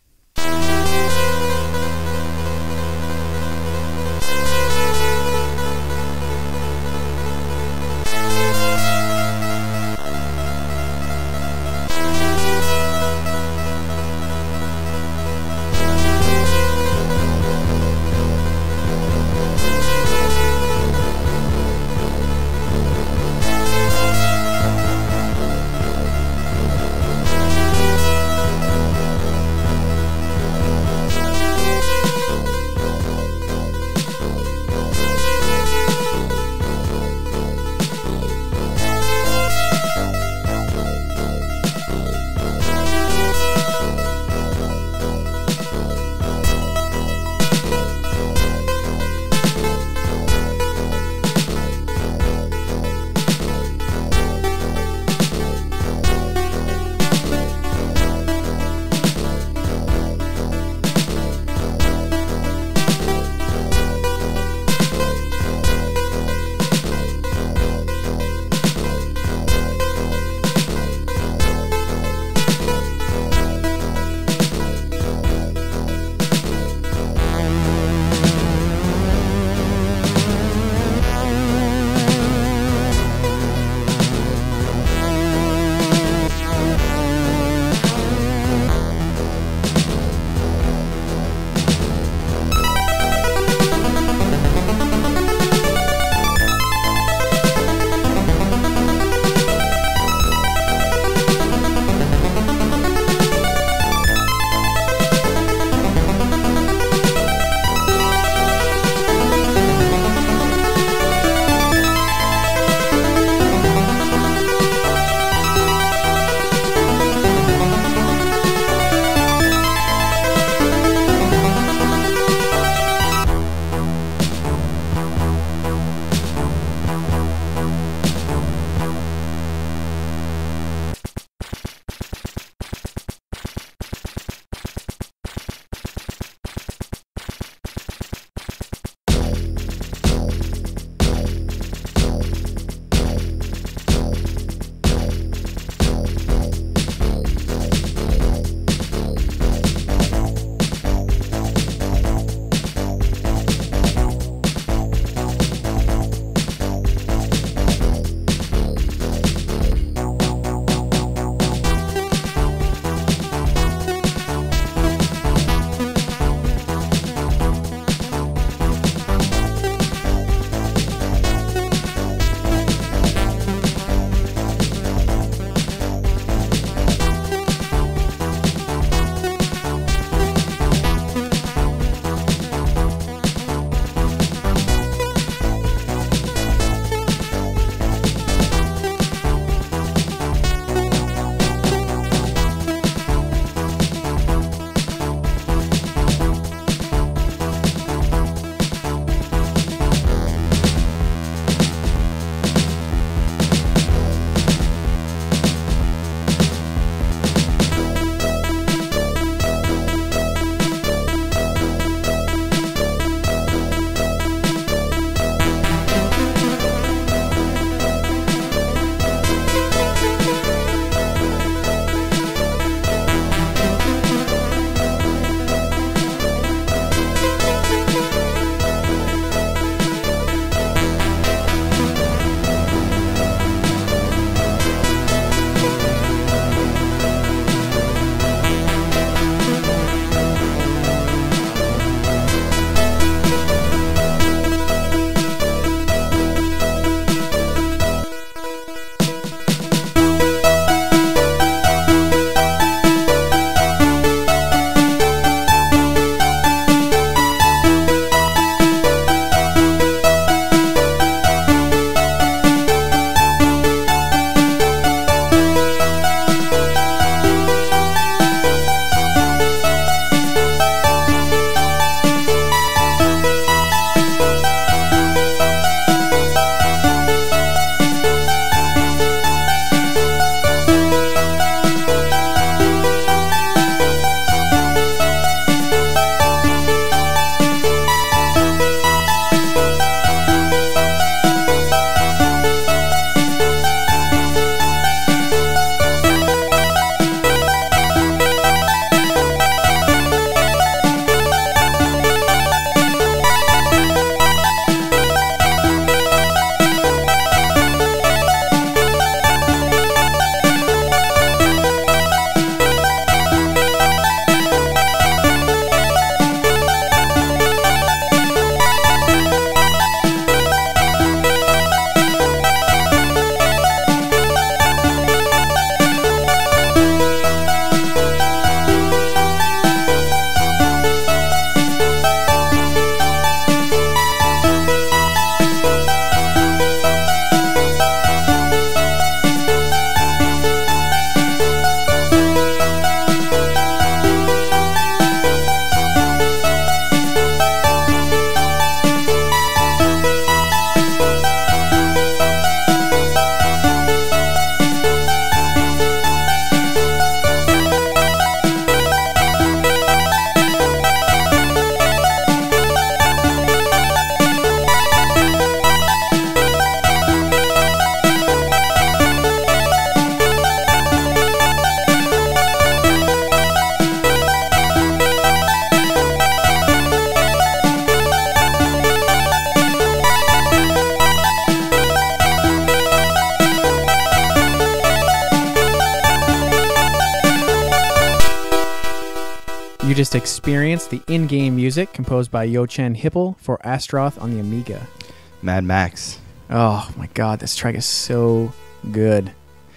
You just experienced the in-game music composed by Yo-Chen Hippel for Astaroth on the Amiga. Mad Max. Oh my god, this track is so good.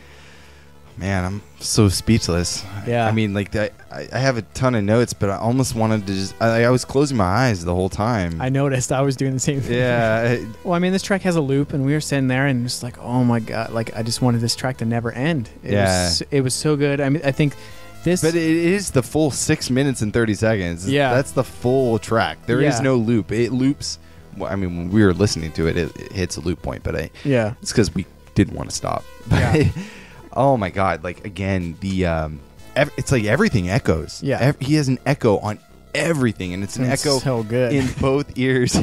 Man, I'm so speechless. Yeah. I mean, like, I, I have a ton of notes, but I almost wanted to just... I, I was closing my eyes the whole time. I noticed. I was doing the same thing. Yeah. Well, I mean, this track has a loop, and we were sitting there and just like, oh my god, like, I just wanted this track to never end. It yeah. Was, it was so good. I mean, I think this... But it is the full six minutes and thirty seconds. Yeah. That's the full track. There yeah. is no loop. It loops... Well, I mean, when we were listening to it, it, it hits a loop point, but I... Yeah. It's because we didn't want to stop. Yeah. Oh my god! Like again, the um, ev- it's like everything echoes. Yeah, ev- he has an echo on everything, and it's an it's echo so good in both ears.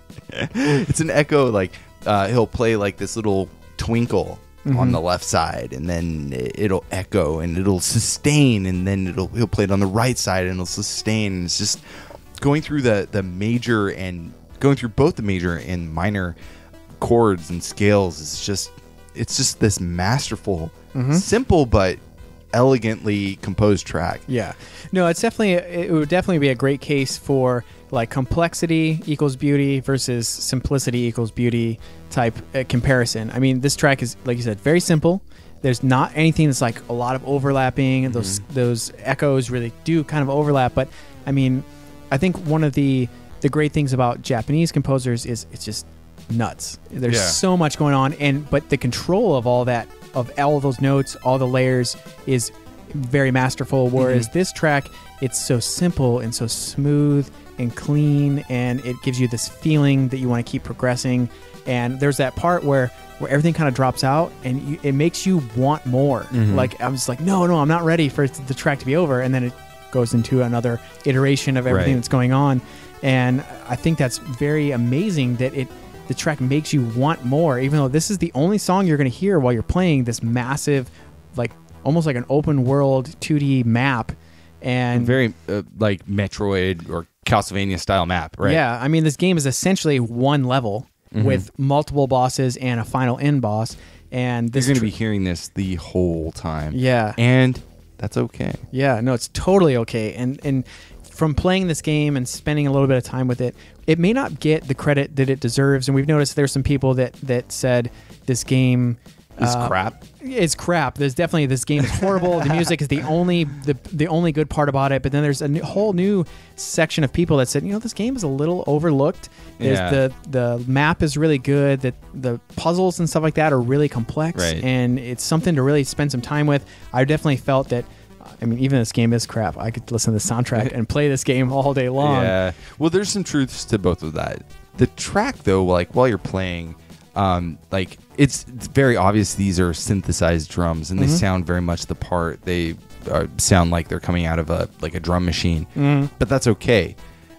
It's an echo. Like uh, he'll play like this little twinkle mm-hmm. on the left side, and then it'll echo, and it'll sustain, and then it'll he'll play it on the right side, and it'll sustain. And it's just going through the the major and going through both the major and minor chords and scales. It's just it's just this masterful. Mm-hmm. Simple but elegantly composed track. Yeah, no, it's definitely it would definitely be a great case for like complexity equals beauty versus simplicity equals beauty type uh, comparison. I mean, this track is, like you said, very simple. There's not anything that's like a lot of overlapping. Mm-hmm. Those those echoes really do kind of overlap. But I mean, I think one of the the great things about Japanese composers is it's just nuts. There's yeah. so much going on, and but the control of all that. Of all of those notes, all the layers is very masterful. Whereas mm-hmm. this track, it's so simple and so smooth and clean, and it gives you this feeling that you want to keep progressing. And there's that part where, where everything kind of drops out, and you, it makes you want more. Mm-hmm. Like I'm just like, no, no, I'm not ready for the track to be over, and then it goes into another iteration of everything right. that's going on. And I think that's very amazing that it. The track makes you want more, even though this is the only song you're going to hear while you're playing this massive, like almost like an open world two D map, and very uh, like Metroid or Castlevania style map, right? Yeah, I mean this game is essentially one level mm-hmm. with multiple bosses and a final end boss, and this you're going to tr- be hearing this the whole time. Yeah, and that's okay. Yeah, no, it's totally okay, and and. From playing this game and spending a little bit of time with it, it may not get the credit that it deserves. And we've noticed there's some people that, that said this game is uh, crap. It's crap. There's definitely this game is horrible. The music is the only the the only good part about it. But then there's a new, whole new section of people that said, you know, this game is a little overlooked. There's yeah. the the map is really good. That the puzzles and stuff like that are really complex, right. and it's something to really spend some time with. I definitely felt that. I mean, even this game is crap. I could listen to the soundtrack and play this game all day long. Yeah. Well, there's some truths to both of that. The track, though, like while you're playing, um, like it's, it's very obvious these are synthesized drums, and mm-hmm. they sound very much the part. They uh, sound like they're coming out of a like a drum machine, mm-hmm. but that's okay.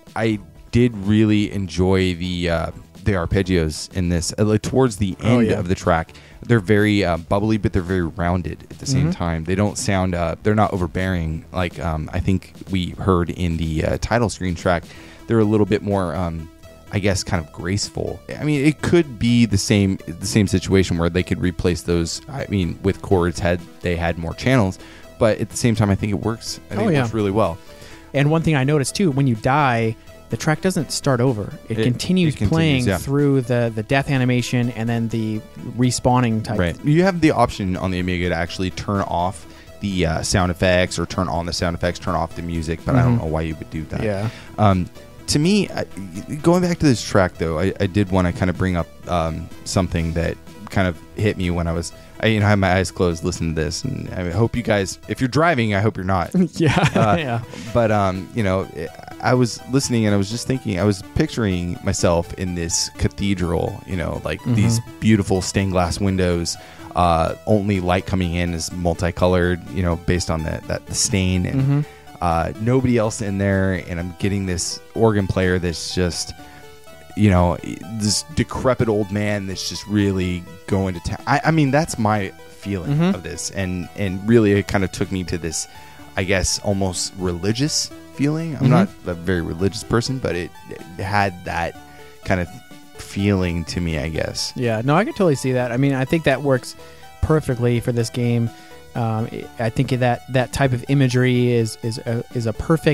I did really enjoy the uh, the arpeggios in this. Uh, like towards the end oh, yeah. of the track. They're very uh, bubbly, but they're very rounded at the same mm-hmm. time. They don't sound, uh, they're not overbearing like um, I think we heard in the uh, title screen track. They're a little bit more, um, I guess, kind of graceful. I mean, it could be the same the same situation where they could replace those. I mean, with chords, had they had more channels, but at the same time, I think it works. I think oh, it yeah. works really well. And one thing I noticed too, when you die, the track doesn't start over. It, it, continues, it continues playing yeah. through the, the death animation and then the respawning type. Right. You have the option on the Amiga to actually turn off the uh, sound effects or turn on the sound effects, turn off the music, but mm-hmm. I don't know why you would do that. Yeah. Um, to me, I, going back to this track, though, I, I did want to kind of bring up um, something that kind of hit me when I was, I you know, had my eyes closed listening to this, and I hope you guys, if you're driving, I hope you're not. yeah, uh, yeah. But um, you know, I was listening and I was just thinking, I was picturing myself in this cathedral, you know, like mm-hmm. these beautiful stained glass windows. Uh, only light coming in is multicolored, you know, based on the, that the stain, and mm-hmm. uh, nobody else in there, and I'm getting this organ player that's just. You know, this decrepit old man that's just really going to town. I, I mean, that's my feeling mm-hmm. of this. And, and really, it kind of took me to this, I guess, almost religious feeling. I'm mm-hmm. not a very religious person, but it, it had that kind of feeling to me, I guess. Yeah, no, I can totally see that. I mean, I think that works perfectly for this game. Um, I think that that type of imagery is is a, is a perfect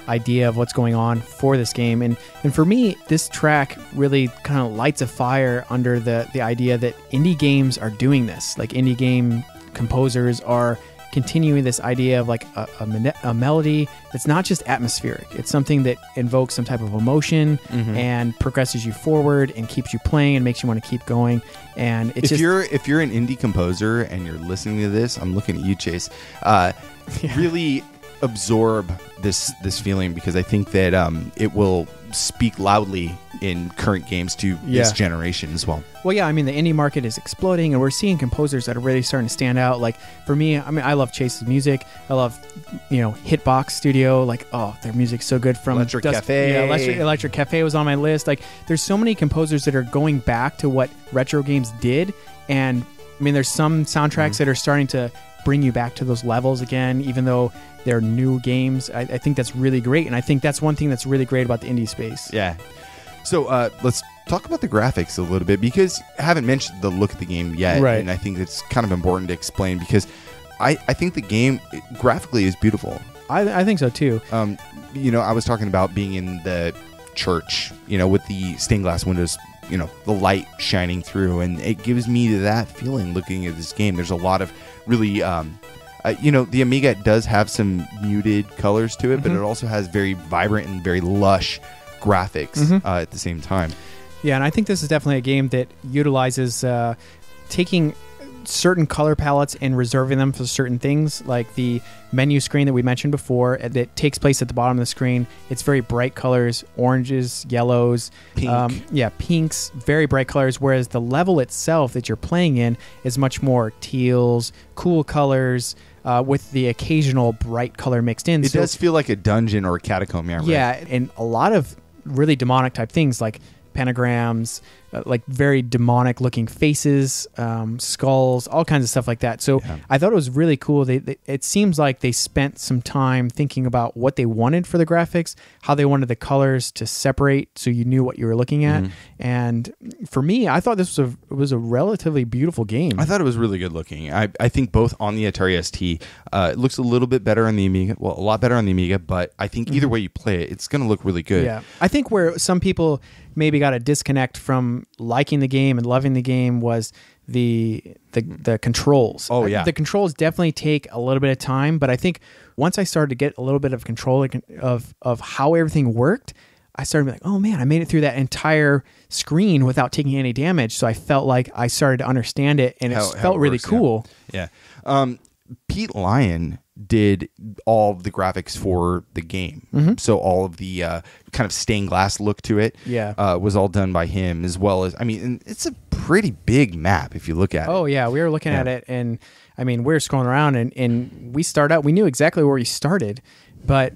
idea of what's going on for this game. And and for me, this track really kind of lights a fire under the the idea that indie games are doing this. Like indie game composers are continuing this idea of like a, a, me- a melody that's not just atmospheric. It's something that invokes some type of emotion mm-hmm. and progresses you forward and keeps you playing and makes you want to keep going. And it's if just, you're if you're an indie composer and you're listening to this, I'm looking at you, Chase. Uh, yeah. Really absorb this this feeling, because I think that um, it will speak loudly in current games to yeah. this generation as well. Well, yeah, I mean, the indie market is exploding, and we're seeing composers that are really starting to stand out. Like, for me, I mean, I love Chase's music. I love, you know, Hitbox Studio. Like, oh, their music's so good. From Electric Dust, Cafe. Yeah, Electric, Electric Cafe was on my list. Like, there's so many composers that are going back to what retro games did. And, I mean, there's some soundtracks mm-hmm. that are starting to bring you back to those levels again, even though they're new games. I, I think that's really great, and I think that's one thing that's really great about the indie space. Yeah. So uh, let's talk about the graphics a little bit, because I haven't mentioned the look of the game yet, right. and I think it's kind of important to explain, because I, I think the game graphically is beautiful. I, I think so too. Um, you know, I was talking about being in the church, you know, with the stained glass windows, you know, the light shining through, and it gives me that feeling looking at this game. There's a lot of really, um, uh, you know, the Amiga does have some muted colors to it, mm-hmm. but it also has very vibrant and very lush graphics mm-hmm. uh, at the same time. Yeah, and I think this is definitely a game that utilizes uh, taking certain color palettes and reserving them for certain things, like the menu screen that we mentioned before that takes place at the bottom of the screen. It's very bright colors, oranges, yellows, pink. Um, yeah, pinks, very bright colors, whereas the level itself that you're playing in is much more teals, cool colors, uh, with the occasional bright color mixed in. It so, does feel like a dungeon or a catacomb. Yeah, right? Yeah, and a lot of really demonic type things like pentagrams, uh, like very demonic looking faces, um, skulls, all kinds of stuff like that. So yeah. I thought it was really cool. They, they, it seems like they spent some time thinking about what they wanted for the graphics, how they wanted the colors to separate so you knew what you were looking at. Mm-hmm. And for me, I thought this was a, it was a relatively beautiful game. I thought it was really good looking. I, I think both on the Atari S T, uh, it looks a little bit better on the Amiga, well, a lot better on the Amiga, but I think either mm-hmm. way you play it, it's going to look really good. Yeah, I think where some people maybe got a disconnect from liking the game and loving the game was the the the controls. Oh yeah, the controls definitely take a little bit of time, but I think once I started to get a little bit of control of of how everything worked, I started to be like, oh man, I made it through that entire screen without taking any damage. So I felt like I started to understand it, and it how, felt how it really works, cool. Yeah. yeah. Um, Pete Lyon did all of the graphics for the game. Mm-hmm. So all of the uh, kind of stained glass look to it yeah. uh, was all done by him, as well as, I mean, and it's a pretty big map if you look at oh, it. Oh, yeah. We were looking yeah. at it, and I mean, we were scrolling around, and, and we start out, we knew exactly where we started, but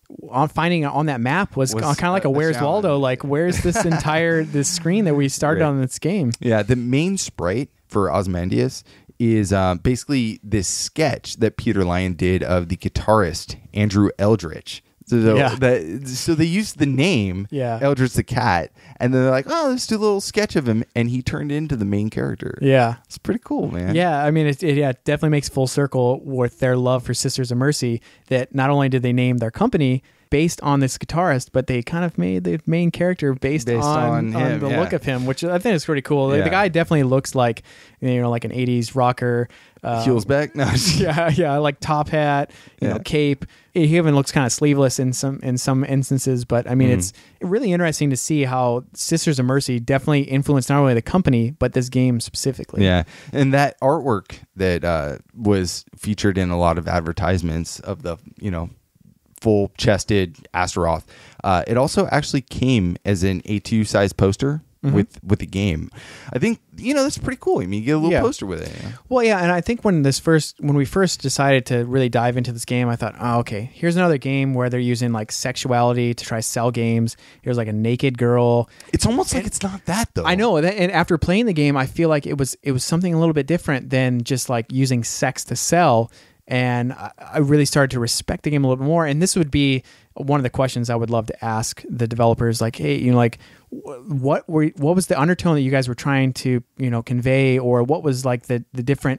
on finding it on that map was, was kind of like a, a Where's a Waldo, like where's this entire this screen that we started right. on this game. Yeah, the main sprite for Ozymandias is uh, basically this sketch that Peter Lyon did of the guitarist Andrew Eldritch. So, the, yeah. the, so they used the name yeah. Eldritch the cat, and then they're like, oh, let's do a little sketch of him, and he turned into the main character. Yeah. It's pretty cool, man. Yeah, I mean, it, it yeah, definitely makes full circle with their love for Sisters of Mercy, that not only did they name their company based on this guitarist, but they kind of made the main character based, based on, on, him, on the yeah. look of him, which I think is pretty cool. Yeah. The guy definitely looks like, you know, like an eighties rocker. Um, Heels back? No. yeah, yeah, like top hat, you yeah. know, cape. He even looks kind of sleeveless in some in some instances, but I mean, mm-hmm. it's really interesting to see how Sisters of Mercy definitely influenced not only the company, but this game specifically. Yeah, and that artwork that uh, was featured in a lot of advertisements of the, you know, full-chested Astaroth. Uh, it also actually came as an A two size poster mm-hmm. with with the game. I think, you know, that's pretty cool. I mean, you get a little yeah. poster with it. You know? Well, yeah, and I think when this first when we first decided to really dive into this game, I thought, oh, okay, here's another game where they're using like sexuality to try to sell games. Here's like a naked girl. It's almost and like it's not that though. I know, and after playing the game, I feel like it was it was something a little bit different than just like using sex to sell. And I really started to respect the game a little bit more. And this would be one of the questions I would love to ask the developers. Like, hey, you know, like, what were what was the undertone that you guys were trying to, you know, convey, or what was like the the different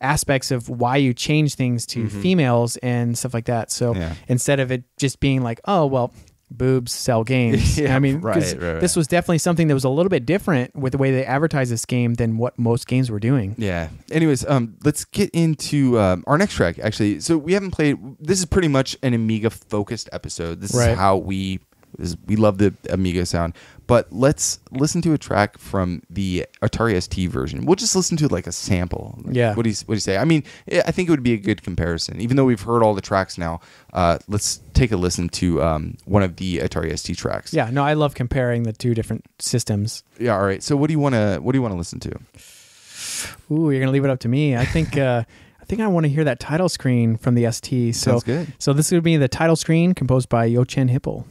aspects of why you change things to Mm-hmm. females and stuff like that. So Yeah. instead of it just being like, oh, well, boobs sell games. Yeah, I mean, right, 'cause right, right. this was definitely something that was a little bit different with the way they advertised this game than what most games were doing. Yeah. Anyways, um, let's get into um, our next track. Actually, so we haven't played. This is pretty much an Amiga focused episode. This Right. is how we. This is, we love the Amiga sound. But let's listen to a track from the Atari S T version. We'll just listen to like a sample. Yeah. What do you What do you say? I mean, I think it would be a good comparison. Even though we've heard all the tracks now, uh, let's take a listen to um, one of the Atari S T tracks. Yeah, no, I love comparing the two different systems. Yeah. All right. So what do you want to What do you want to listen to? Ooh, you're gonna leave it up to me. I think uh, I think I want to hear that title screen from the S T. So, Sounds good. So this would be the title screen composed by Yochen Hippel.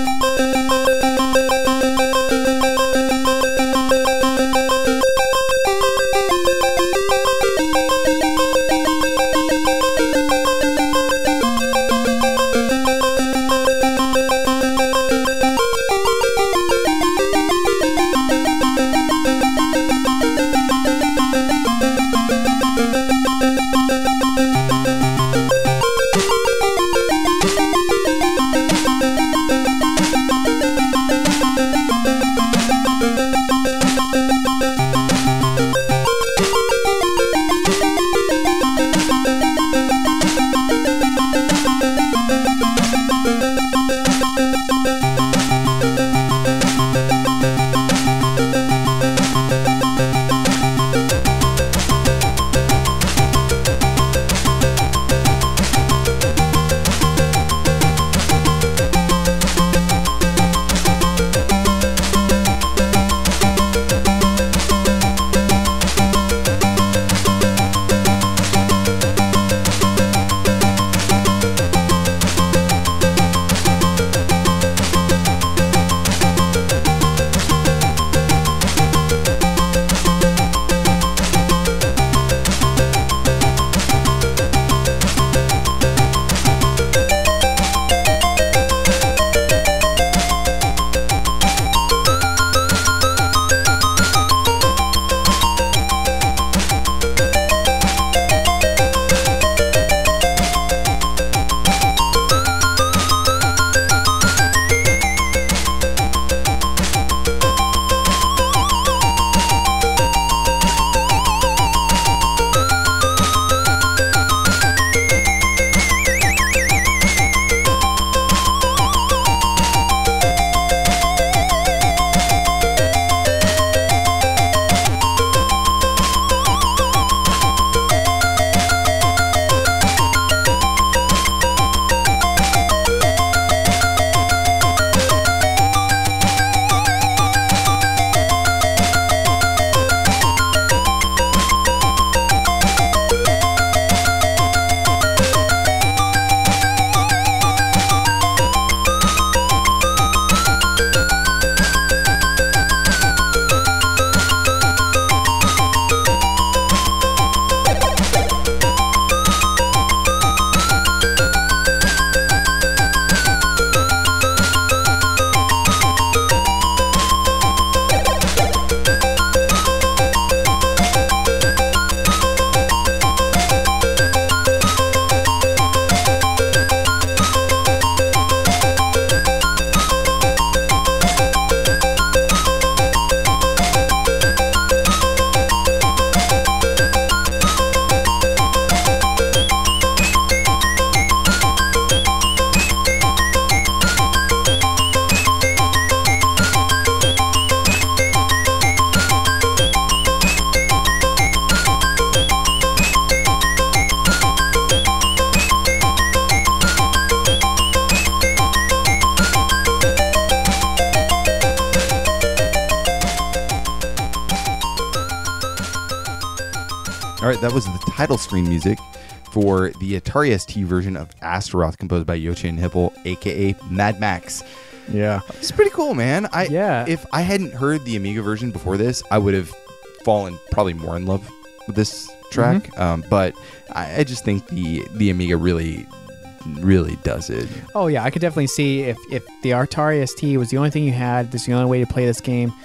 All right, that was the title screen music for the Atari S T version of Astaroth, composed by Yochen Hippel, aka Mad Max. Yeah. It's pretty cool, man. I Yeah. If I hadn't heard the Amiga version before this, I would have fallen probably more in love with this track. Mm-hmm. Um, but I, I just think the the Amiga really, really does it. Oh yeah, I could definitely see if if the Atari S T was the only thing you had, this is the only way to play this game,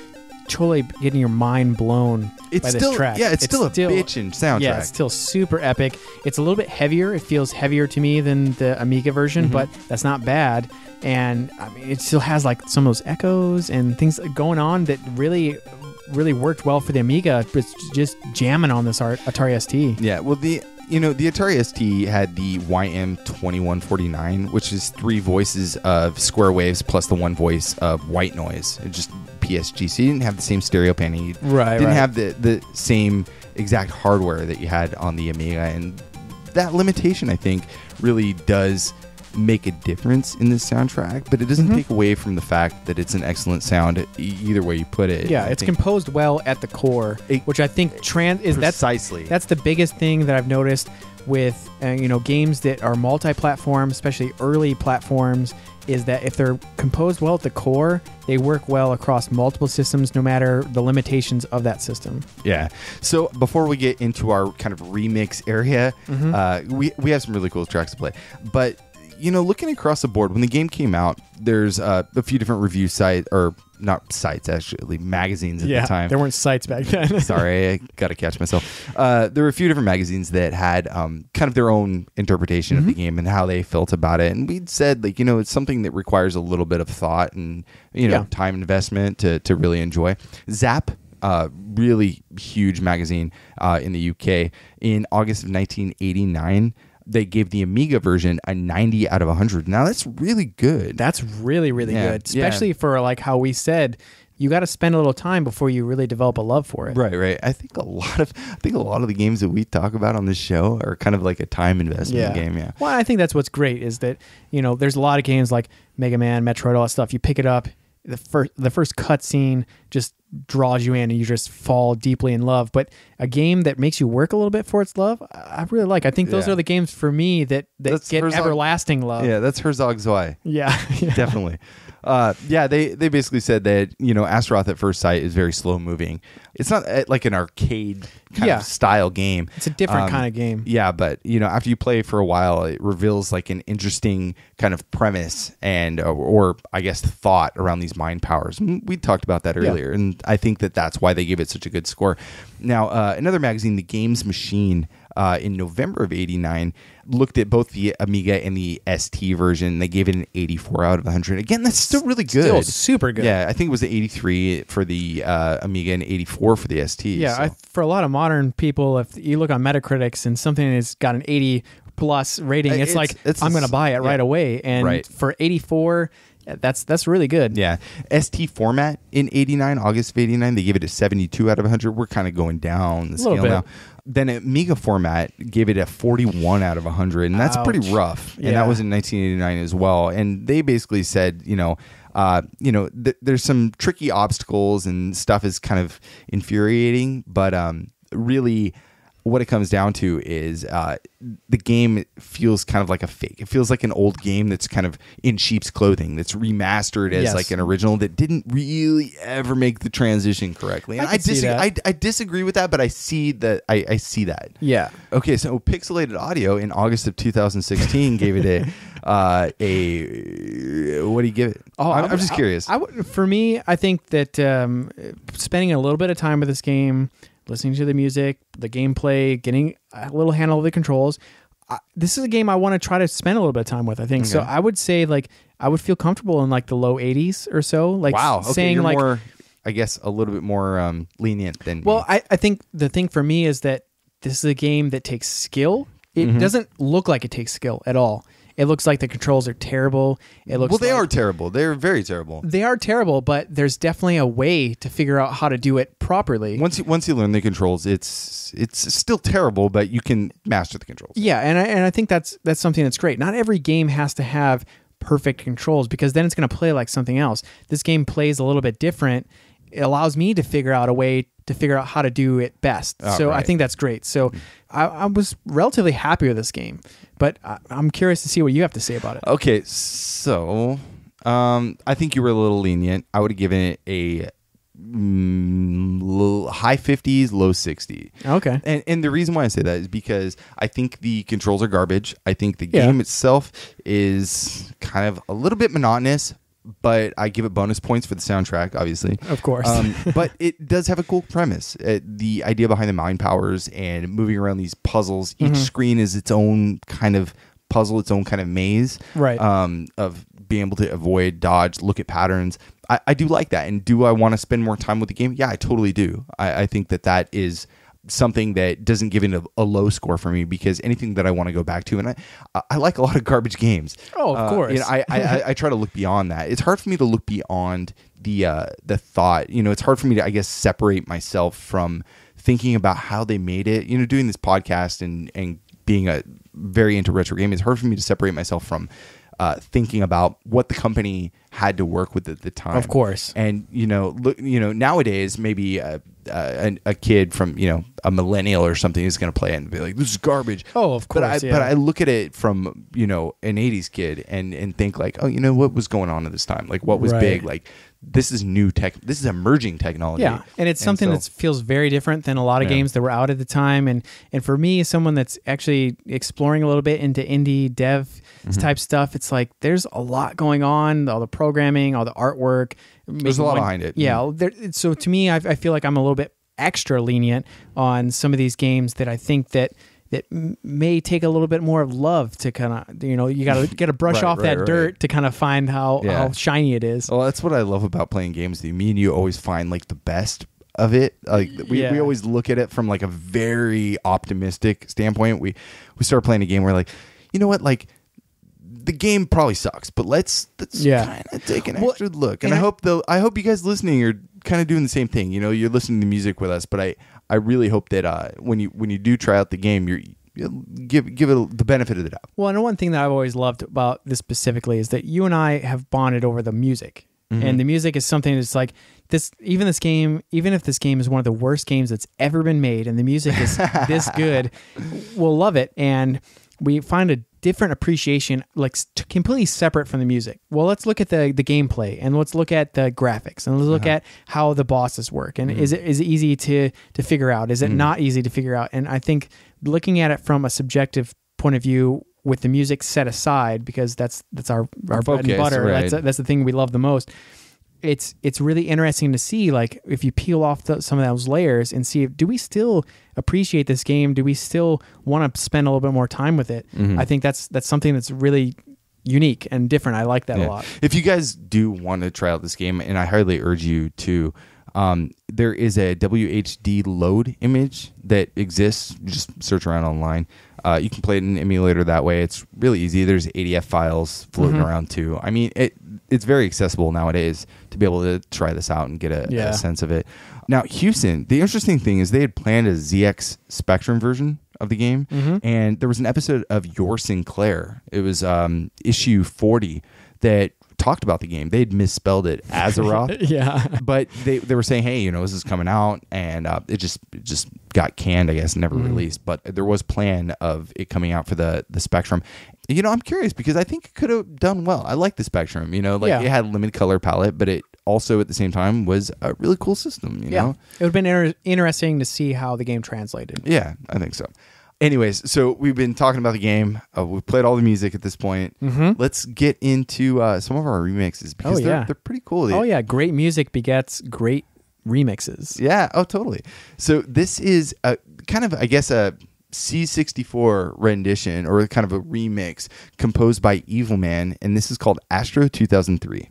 totally getting your mind blown It's by this still, track. yeah, it's, still a bitchin' soundtrack. Yeah, it's still super epic. It's a little bit heavier. It feels heavier to me than the Amiga version, Mm-hmm. but that's not bad. And I mean, it still has like some of those echoes and things going on that really, really worked well for the Amiga. It's just jamming on this Art- Atari S T. Yeah, well, the you know the Atari S T had the Y M twenty-one forty-nine, which is three voices of square waves plus the one voice of white noise. It just P S G, so you didn't have the same stereo panning. You Right, didn't right. have the the same exact hardware that you had on the Amiga, and that limitation, I think, really does make a difference in this soundtrack, but it doesn't Mhm. take away from the fact that it's an excellent sound e- either way you put it. Yeah, I it's think composed well at the core, It- which I think trans is that's precisely. that's the biggest thing that I've noticed with uh, you know games that are multi-platform, especially early platforms, is that if they're composed well at the core, they work well across multiple systems, no matter the limitations of that system. Yeah. So before we get into our kind of remix area, Mhm. uh, we we have some really cool tracks to play. But you know, looking across the board, when the game came out, there's uh, a few different review sites, or not sites actually, magazines at yeah, the time. there weren't sites back then. Sorry, I got to catch myself. Uh, there were a few different magazines that had um, kind of their own interpretation Mm-hmm. of the game and how they felt about it. And we'd said, like, you know, it's something that requires a little bit of thought and, you know, Yeah. time investment to, to really enjoy. Zap, uh, really huge magazine uh, in the U K, in August of nineteen eighty-nine, they gave the Amiga version a ninety out of one hundred. Now, that's really good. That's really, really Yeah, good, especially yeah. for like how we said, you got to spend a little time before you really develop a love for it. Right, right. I think a lot of I think a lot of the games that we talk about on this show are kind of like a time investment game. Yeah. Well, I think that's what's great is that, you know, there's a lot of games like Mega Man, Metroid, all that stuff. You pick it up, the first the first cutscene just draws you in and you just fall deeply in love. But a game that makes you work a little bit for its love, I I really like. I think those Yeah. are the games for me that, that That's get Herzog- everlasting love. Yeah, that's Herzog Zwei. Yeah. yeah. Definitely. Uh, yeah, they, they basically said that, you know, Astaroth at first sight is very slow moving. It's not uh, like an arcade kind Yeah. of style game. It's a different Um, kind of game. Yeah, but, you know, after you play for a while, it reveals like an interesting kind of premise and, or, or I guess, thought around these mind powers. And we talked about that Yeah. earlier, and I think that that's why they gave it such a good score. Now, uh, another magazine, The Games Machine, uh, in November of eighty-nine, looked at both the Amiga and the S T version. They gave it an eighty-four out of one hundred. Again, that's still really good. Still super good. Yeah, I think it was an eighty-three for the uh, Amiga and eighty-four for the S T. Yeah, so. I, for a lot of modern people, if you look on Metacritics and something has got an eighty plus rating, it's, It's- like it's I'm a going to s- buy it right yeah. away. And Right. for eighty-four, that's that's really good. Yeah. S T format in eighty-nine, August of eighty-nine, they gave it a seventy-two out of one hundred. We're kind of going down the little scale bit. now. Then Amiga format gave it a forty-one out of one hundred, and that's Ouch. pretty rough. And Yeah. that was in nineteen eighty-nine as well. And they basically said, you know, uh, you know, th- there's some tricky obstacles and stuff is kind of infuriating, but um, really what it comes down to is uh, the game feels kind of like a fake. It feels like an old game that's kind of in sheep's clothing, that's remastered as Yes. like an original that didn't really ever make the transition correctly. And I I, can see disagree, that. I, I disagree with that, but I see that. I, I see that. Yeah. Okay, so Pixelated Audio in August of two thousand sixteen gave it a uh, a what do you give it? Oh, I'm, I I'm just I- curious. I would, for me, I think that um, spending a little bit of time with this game, listening to the music, the gameplay, getting a little handle of the controls, I, this is a game I want to try to spend a little bit of time with. I think so. Okay. I would say like I would feel comfortable in like the low eighties or so. Like Wow. Okay, saying you're like, more, I guess, a little bit more um, lenient than. well, me. I, I think the thing for me is that this is a game that takes skill. It Mm-hmm. doesn't look like it takes skill at all. It looks like the controls are terrible. It looks well, they like- are terrible. They're very terrible. They are terrible, but there's definitely a way to figure out how to do it properly. Once you once you learn the controls, it's it's still terrible, but you can master the controls. Yeah, and I and I think that's that's something that's great. Not every game has to have perfect controls because then it's going to play like something else. This game plays a little bit different. It allows me to figure out a way to figure out how to do it best. Oh, so I right. think that's great. So I, I was relatively happy with this game, but I, I'm curious to see what you have to say about it. Okay, so um, I think you were a little lenient. I would have given it a mm, little high fifties, low sixty. Okay. And and the reason why I say that is because I think the controls are garbage. I think the Yeah. game itself is kind of a little bit monotonous, but I give it bonus points for the soundtrack, obviously. Of course. Um, but it does have a cool premise. Uh, the idea behind the mind powers and moving around these puzzles. Each Mhm. screen is its own kind of puzzle, its own kind of maze. Right. Um, of being able to avoid, dodge, look at patterns. I, I do like that. And do I want to spend more time with the game? Yeah, I totally do. I, I think that that is something that doesn't give it a, a low score for me, because anything that I want to go back to, and I, I like a lot of garbage games. Oh, of Uh, course. You know, I, I, I try to look beyond that. It's hard for me to look beyond the uh, the thought. You know, it's hard for me to, I guess, separate myself from thinking about how they made it. You know, doing this podcast and and being a very into retro game, it's hard for me to separate myself from uh, thinking about what the company had to work with at the time. Of course. And you know, look, you know, nowadays maybe a, a, a kid from, you know, a millennial or something is going to play it and be like, "This is garbage." Oh, of course. But I, yeah. but I look at it from, you know, an eighties kid and and think like, oh, you know, what was going on at this time? Like, what was Right. big? Like, this is new tech. This is emerging technology. Yeah, and it's something so- that feels very different than a lot of Yeah. games that were out at the time. And and for me, as someone that's actually exploring a little bit into indie dev Mm-hmm. type stuff, it's like there's a lot going on, all the programming, all the artwork. There's a lot making behind it. Yeah, there, so to me, I, I feel like I'm a little bit extra lenient on some of these games that I think that that m- may take a little bit more of love to kind of, you know, you got to get to brush Right, off right, that right. dirt to kind of find how, Yeah. how shiny it is. Well, that's what I love about playing games. Me and you always find like the best of it. Like we, Yeah. we always look at it from like a very optimistic standpoint. We we start playing a game where like, you know what, like the game probably sucks, but let's let's Yeah. kind of take an Well, extra look. And, and I, I- hope though I hope you guys listening are kind of doing the same thing. You know, you're listening to music with us, but I I really hope that uh, when you when you do try out the game, you're you'll give give it the benefit of the doubt. Well, and one thing that I've always loved about this specifically is that you and I have bonded over the music. Mm-hmm. And the music is something that's like this, even this game, even if this game is one of the worst games that's ever been made and the music is this good, we'll love it. And we find a different appreciation, like s- completely separate from the music. Well, let's look at the, the gameplay and let's look at the graphics and let's look Uh-huh. at how the bosses work. And is it is it easy to, to figure out? Is it Mm. not easy to figure out? And I think looking at it from a subjective point of view, with the music set aside, because that's that's our, our bread and Focus, butter. right. That's that's the thing we love the most. It's it's really interesting to see, like, if you peel off the, some of those layers and see, do we still appreciate this game? Do we still want to spend a little bit more time with it? Mhm. I think that's that's something that's really unique and different. I like that Yeah. a lot. If you guys do want to try out this game, and I highly urge you to, um, there is a W H D load image that exists. Just search around online. Uh, you can play it in an emulator that way. It's really easy. There's A D F files floating Mhm. around too. I mean, it it's very accessible nowadays to be able to try this out and get a, Yeah. a sense of it. Now, Houston, the interesting thing is they had planned a Z X Spectrum version of the game, Mhm. and there was an episode of Your Sinclair. It was um, issue forty that talked about the game. They had misspelled it Astaroth. Yeah. But they, they were saying, hey, you know, this is coming out, and uh, it just it just got canned, I guess, never Mm. released. But there was plan of it coming out for the the Spectrum. You know, I'm curious because I think it could have done well. I like the Spectrum. You know, like Yeah. it had limited color palette, but it also at the same time was a really cool system. You Yeah. know, It would have been inter- interesting to see how the game translated. yeah, I think so. Anyways, so we've been talking about the game. Uh, we've played all the music at this point. Mhm. Let's get into uh, some of our remixes because Oh, they're yeah. they're pretty cool. They- Oh yeah, great music begets great remixes. Yeah. Oh, totally. So this is a kind of, I guess, a C sixty-four rendition or kind of a remix composed by Evilman, and this is called Astro two thousand three.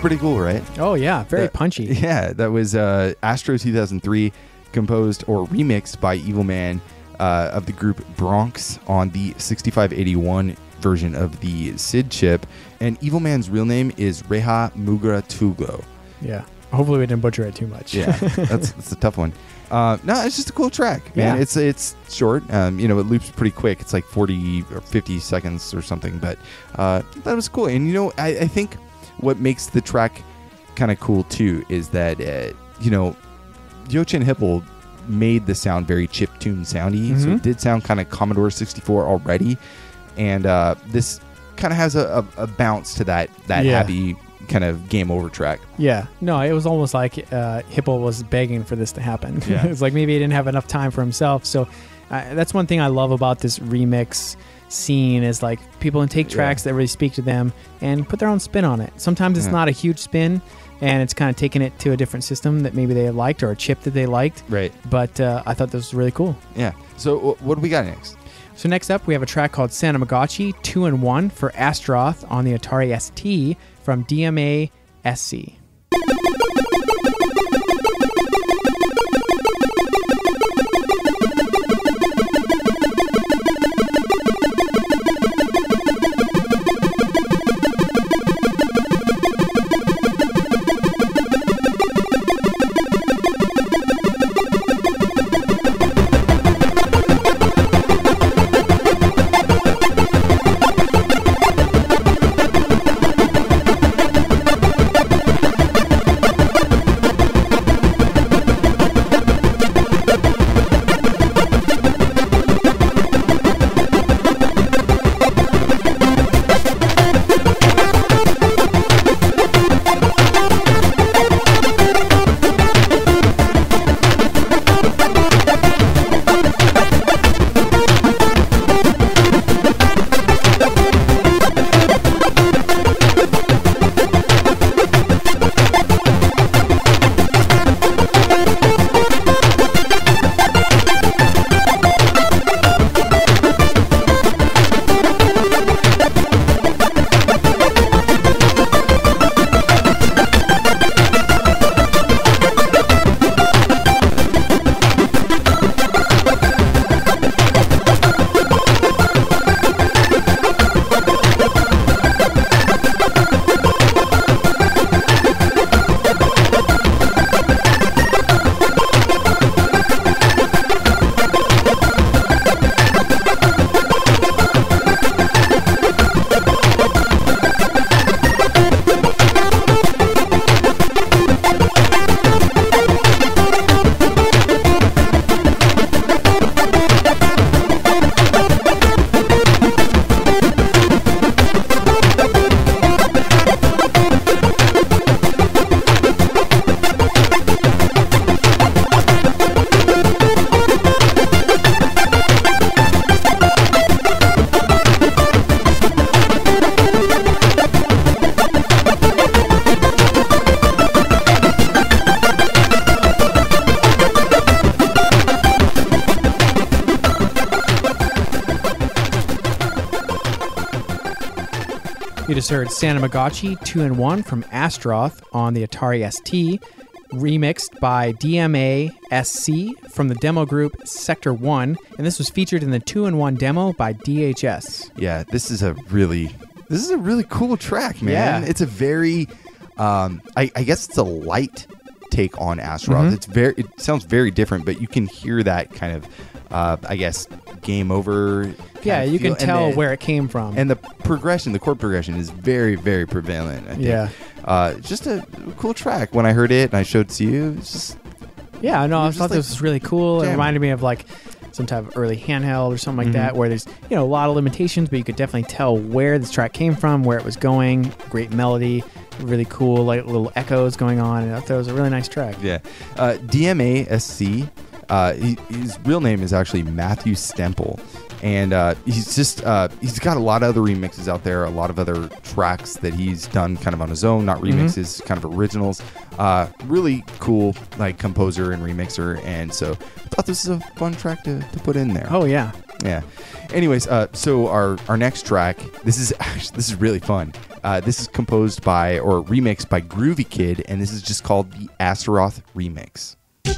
pretty cool, right? Oh, yeah. Very That- punchy. Yeah, that was uh, Astro two thousand three, composed or remixed by Evilman uh, of the group Bronx on the sixty-five eighty-one version of the S I D chip. And Evilman's real name is Reha Mugra Tugo. Yeah. Hopefully we didn't butcher it too much. Yeah, that's that's a tough one. Uh, no, it's just a cool track, man. Yeah. It's it's short. Um, you know, it loops pretty quick. It's like forty or fifty seconds or something. But uh, that was cool. And you know, I, I think what makes the track kind of cool too is that uh, you know, Yochin Hipple made the sound very chiptune soundy, mm-hmm. so it did sound kind of Commodore sixty-four already, and uh, this kind of has a, a, a bounce to that that Yeah. happy kind of game over track. Yeah. No, it was almost like uh, Hipple was begging for this to happen. Yeah. It's like maybe he didn't have enough time for himself. So uh, that's one thing I love about this remix scene is like people can take tracks Yeah. that really speak to them and put their own spin on it. Sometimes it's Yeah. not a huge spin and it's kind of taking it to a different system that maybe they liked or a chip that they liked. Right. But uh, I thought this was really cool. Yeah. So w- what do we got next? So next up, we have a track called Santamagochi two in one for Astaroth on the Atari S T from D M A-Sc. You just heard Santamagochi two in one from Astaroth on the Atari S T, remixed by D M A-Sc from the demo group Sector one, and this was featured in the two in one demo by D H S. Yeah, this is a really this is a really cool track, man. Yeah. It's a very um I, I guess it's a light take on Astaroth. Mhm. It's very it sounds very different, but you can hear that kind of uh I guess game over kind Yeah, of you feel. can tell and the, where it came from. and the progression, the chord progression is very, very prevalent, I think. Yeah. Uh just a cool track. When I heard it and I showed it to you, it's just Yeah, no, I just thought like this was really cool. It jamming. reminded me of like some type of early handheld or something like Mhm. that, where there's you know a lot of limitations, but you could definitely tell where this track came from, where it was going. Great melody, really cool, like little echoes going on. And I thought it was a really nice track. Yeah. Uh, D M A-Sc, uh, he, his real name is actually Matthew Stemple. And uh, he's just, uh, he's got a lot of other remixes out there, a lot of other tracks that he's done kind of on his own, not remixes, kind of originals. Uh, really cool, like, composer and remixer. And so I thought this is a fun track to, to put in there. Oh yeah, Yeah. Anyways, uh, so our, our next track, this is actually, this is really fun. uh, this is composed by, or remixed by Groovykid, and this is just called the Astaroth Remix.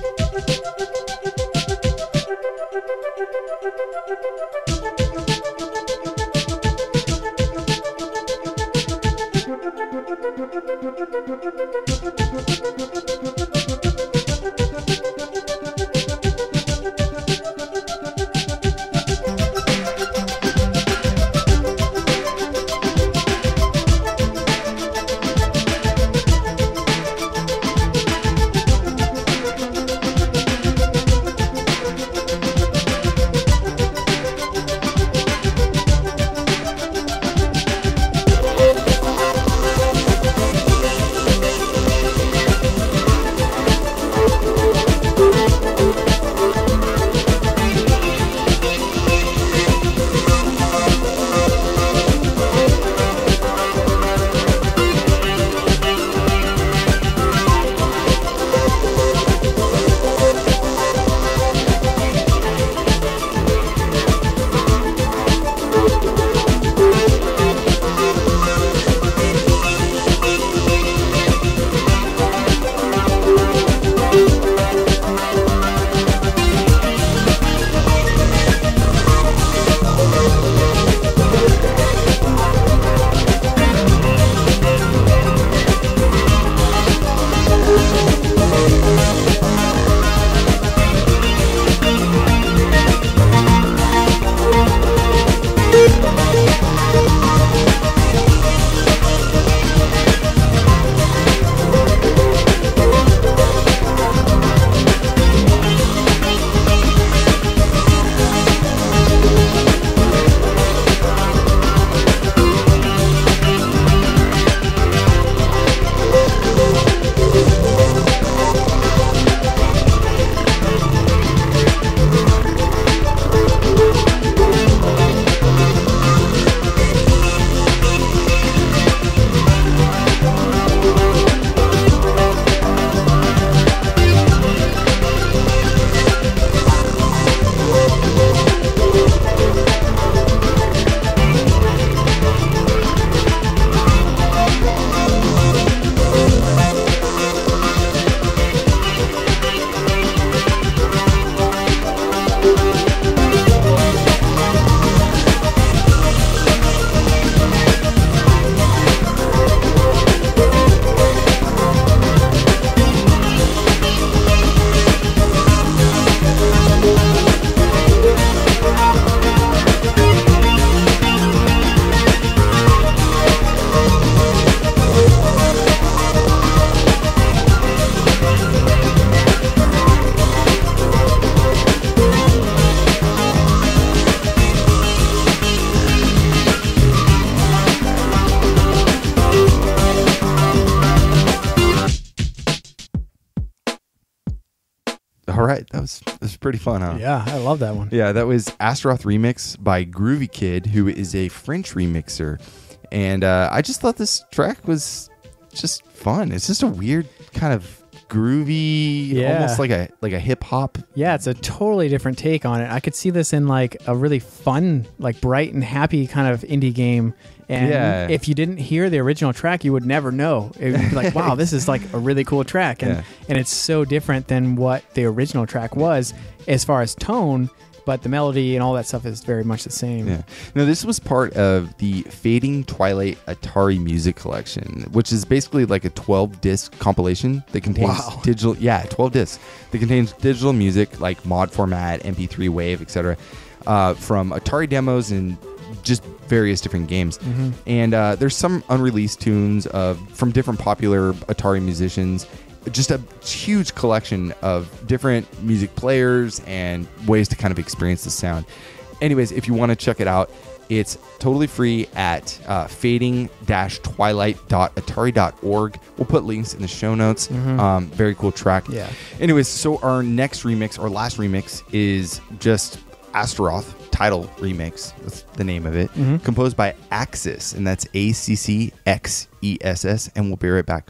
All right, that was that was pretty fun, huh? Yeah, I love that one. Yeah, that was Astaroth Remix by Groovykid, who is a French remixer. And uh, I just thought this track was just fun. It's just a weird kind of groovy, Yeah. almost like a like a hip hop. Yeah, it's a totally different take on it. I could see this in like a really fun, like bright and happy kind of indie game. And Yeah. if you didn't hear the original track, you would never know. It would be like, wow, this is like a really cool track. And Yeah. and it's so different than what the original track was as far as tone, but the melody and all that stuff is very much the same. Yeah. Now, this was part of the Fading Twilight Atari Music Collection, which is basically like a twelve disc compilation that contains Wow. digital, yeah, twelve discs that contains digital music like mod format, M P three, WAV, et cetera, uh, from Atari demos and just various different games. Mm-hmm. And uh, there's some unreleased tunes of from different popular Atari musicians. Just a huge collection of different music players and ways to kind of experience the sound. Anyways, if you want to check it out, it's totally free at uh, fading dash twilight dot atari dot org. We'll put links in the show notes. Mhm. Um, very cool track. Yeah. Anyways, so our next remix, our last remix, is just Astaroth title remix. That's the name of it. Mhm. Composed by Xess, and that's A C C X E S S. And we'll be right back.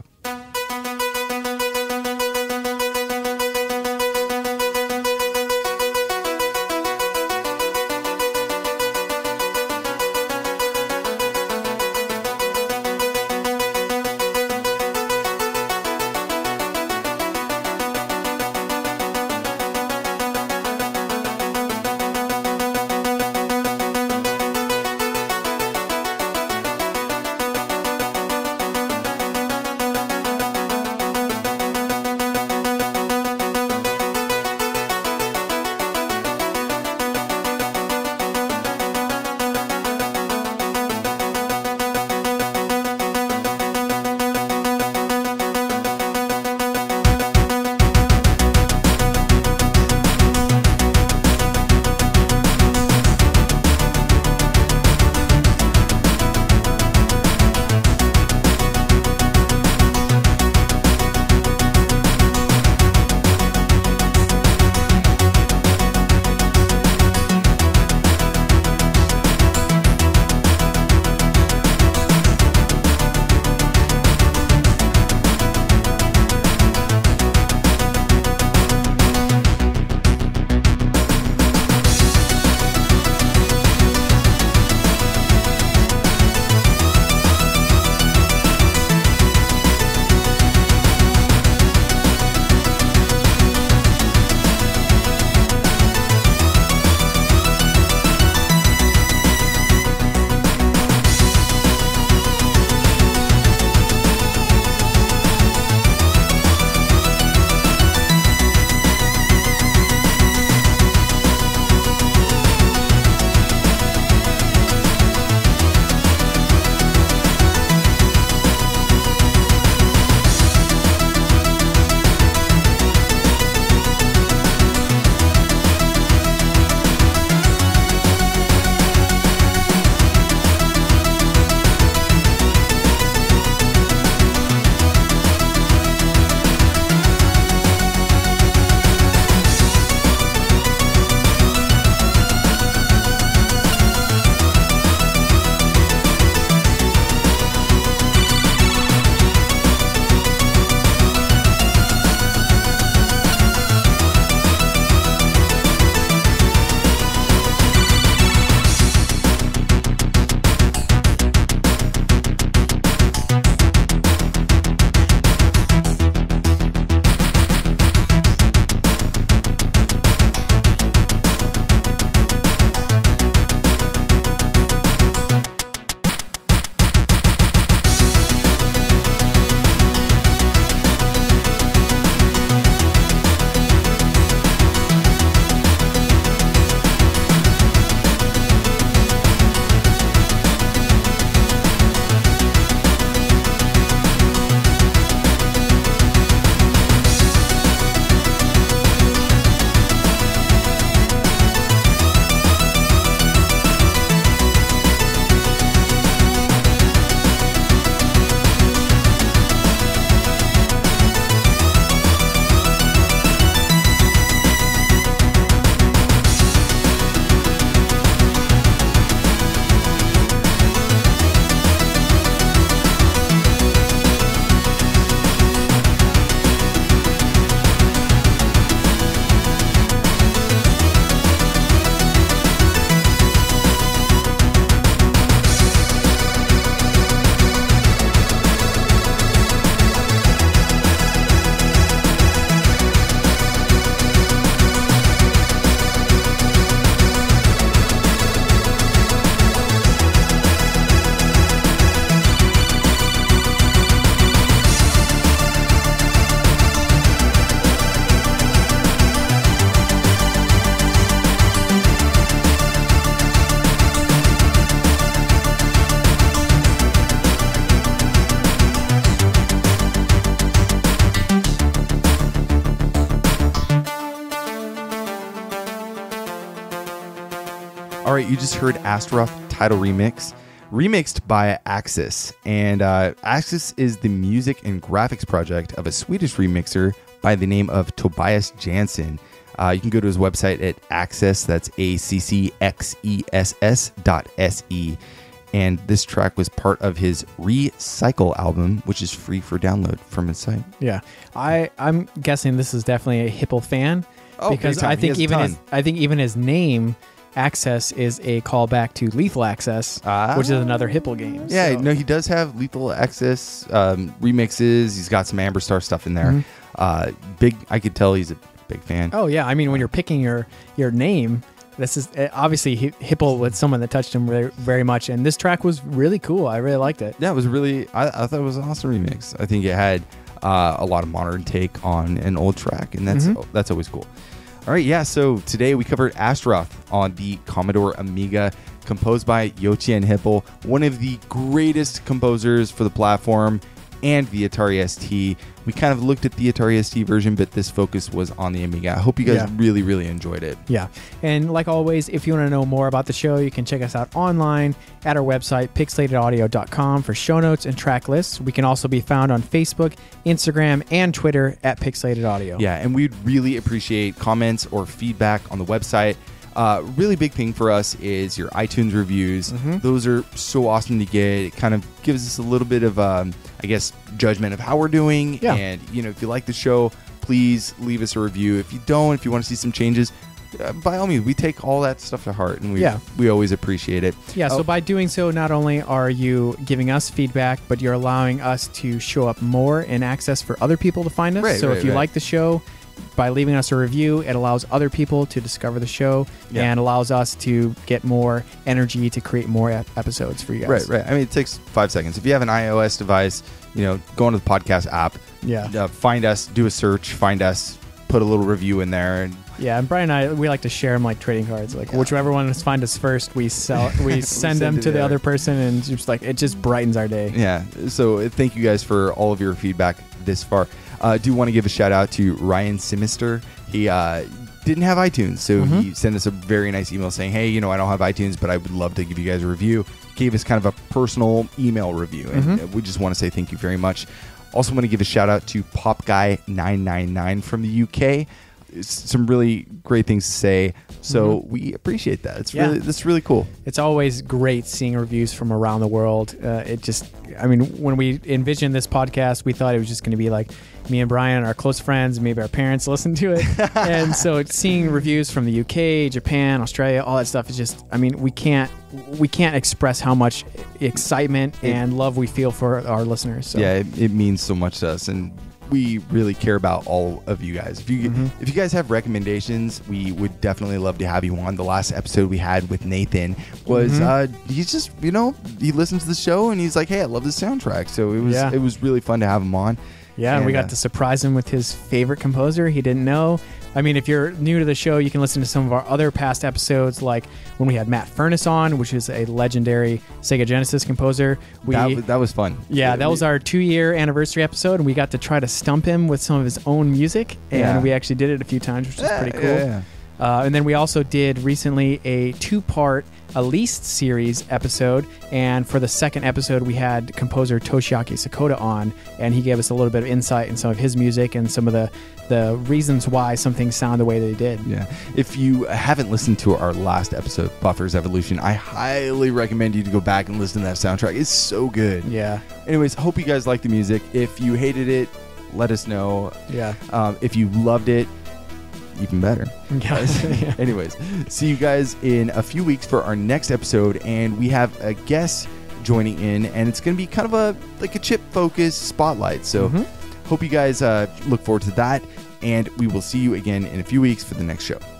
All right, you just heard Astaroth title remix, remixed by Xess. And uh, Xess is the music and graphics project of a Swedish remixer by the name of Tobias Jansson. Uh, you can go to his website at Xess, that's A C C X E S S dot S E. And this track was part of his Recycle album, which is free for download from his site. Yeah, I, I'm guessing this is definitely a Hipple fan. Oh, because I think even his, I think even his name, Xess, is a callback to Lethal Access, ah. which is another Hipple game. Yeah, so. no, he does have Lethal Access um, remixes. He's got some Amber Star stuff in there. Mm-hmm. Uh, big, I could tell he's a big fan. Oh yeah, I mean when you're picking your your name. This is obviously Hipple with someone that touched him very, very much, and this track was really cool. I really liked it. Yeah, it was really. I, I thought it was an awesome remix. I think it had uh, a lot of modern take on an old track, and that's mm-hmm. that's always cool. All right, yeah. So today we covered Astaroth on the Commodore Amiga, composed by Yoichi Hipple, one of the greatest composers for the platform and the Atari S T. We kind of looked at the Atari S T version, but this focus was on the Amiga. I hope you guys yeah. really, really enjoyed it. Yeah. And like always, if you want to know more about the show, you can check us out online at our website, pixelated audio dot com, for show notes and track lists. We can also be found on Facebook, Instagram, and Twitter at Pixelated Audio. Yeah, and we'd really appreciate comments or feedback on the website. Uh, really big thing for us is your iTunes reviews. Mm-hmm. Those are so awesome to get. It kind of gives us a little bit of, um, I guess, judgment of how we're doing. Yeah. And, you know, if you like the show, please leave us a review. If you don't, if you want to see some changes, uh, by all means, we take all that stuff to heart, and we yeah. we always appreciate it. Yeah, oh. so by doing so, not only are you giving us feedback, but you're allowing us to show up more in Access for other people to find us. Right, so right, if you right. like the show, by leaving us a review, it allows other people to discover the show yeah. and allows us to get more energy to create more ep- episodes for you guys. Right, right. I mean, it takes five seconds. If you have an iOS device, you know, go into the podcast app, yeah, uh, find us, do a search, find us, put a little review in there. And yeah, and Brian and I, we like to share them like trading cards. Like yeah. whichever one is find us first, we sell, we send, we send them to the other person, and just like it just brightens our day. Yeah. So thank you guys for all of your feedback this far. I uh, do want to give a shout out to Ryan Simister. He uh, didn't have iTunes, so mm-hmm. he sent us a very nice email saying, hey, you know, I don't have iTunes, but I would love to give you guys a review. Gave us kind of a personal email review, and mm-hmm. we just want to say thank you very much. Also want to give a shout out to Pop Guy nine nine nine from the U K. Some really great things to say, so mm-hmm. we appreciate that. It's yeah. really that's really cool. It's always great seeing reviews from around the world. Uh, it just, I mean, when we envisioned this podcast, we thought it was just going to be like me and Brian, our close friends, maybe our parents listen to it, and so it's seeing reviews from the U K, Japan, Australia, all that stuff is just, I mean, we can't we can't express how much excitement it, and love we feel for our listeners. So. Yeah, it, it means so much to us, and we really care about all of you guys. If you mm-hmm. if you guys have recommendations, we would definitely love to have you on. The last episode we had with Nathan was mm-hmm. uh, he's just, you know, he listens to the show and he's like, hey, I love this soundtrack. So it was yeah. it was really fun to have him on. Yeah, and, and we got uh, to surprise him with his favorite composer he didn't know. I mean, if you're new to the show, you can listen to some of our other past episodes, like when we had Matt Furness on, which is a legendary Sega Genesis composer. We, that, that was fun. Yeah, that was our two-year anniversary episode, and we got to try to stump him with some of his own music, and yeah. we actually did it a few times, which is yeah, pretty cool. Yeah, yeah. Uh, and then we also did recently a two-part Elise series episode, and for the second episode we had composer Toshiaki Sakota on, and he gave us a little bit of insight in some of his music and some of the the reasons why some things sound the way they did. Yeah. If you haven't listened to our last episode, Buffer's Evolution, I highly recommend you to go back and listen to that soundtrack. It's so good. Yeah. Anyways, hope you guys like the music. If you hated it, let us know. Yeah. Um, if you loved it, even better. Yeah. Anyways, see you guys in a few weeks for our next episode, and we have a guest joining in, and it's going to be kind of a like a chip focused spotlight. So mm-hmm. hope you guys uh, look forward to that, and we will see you again in a few weeks for the next show.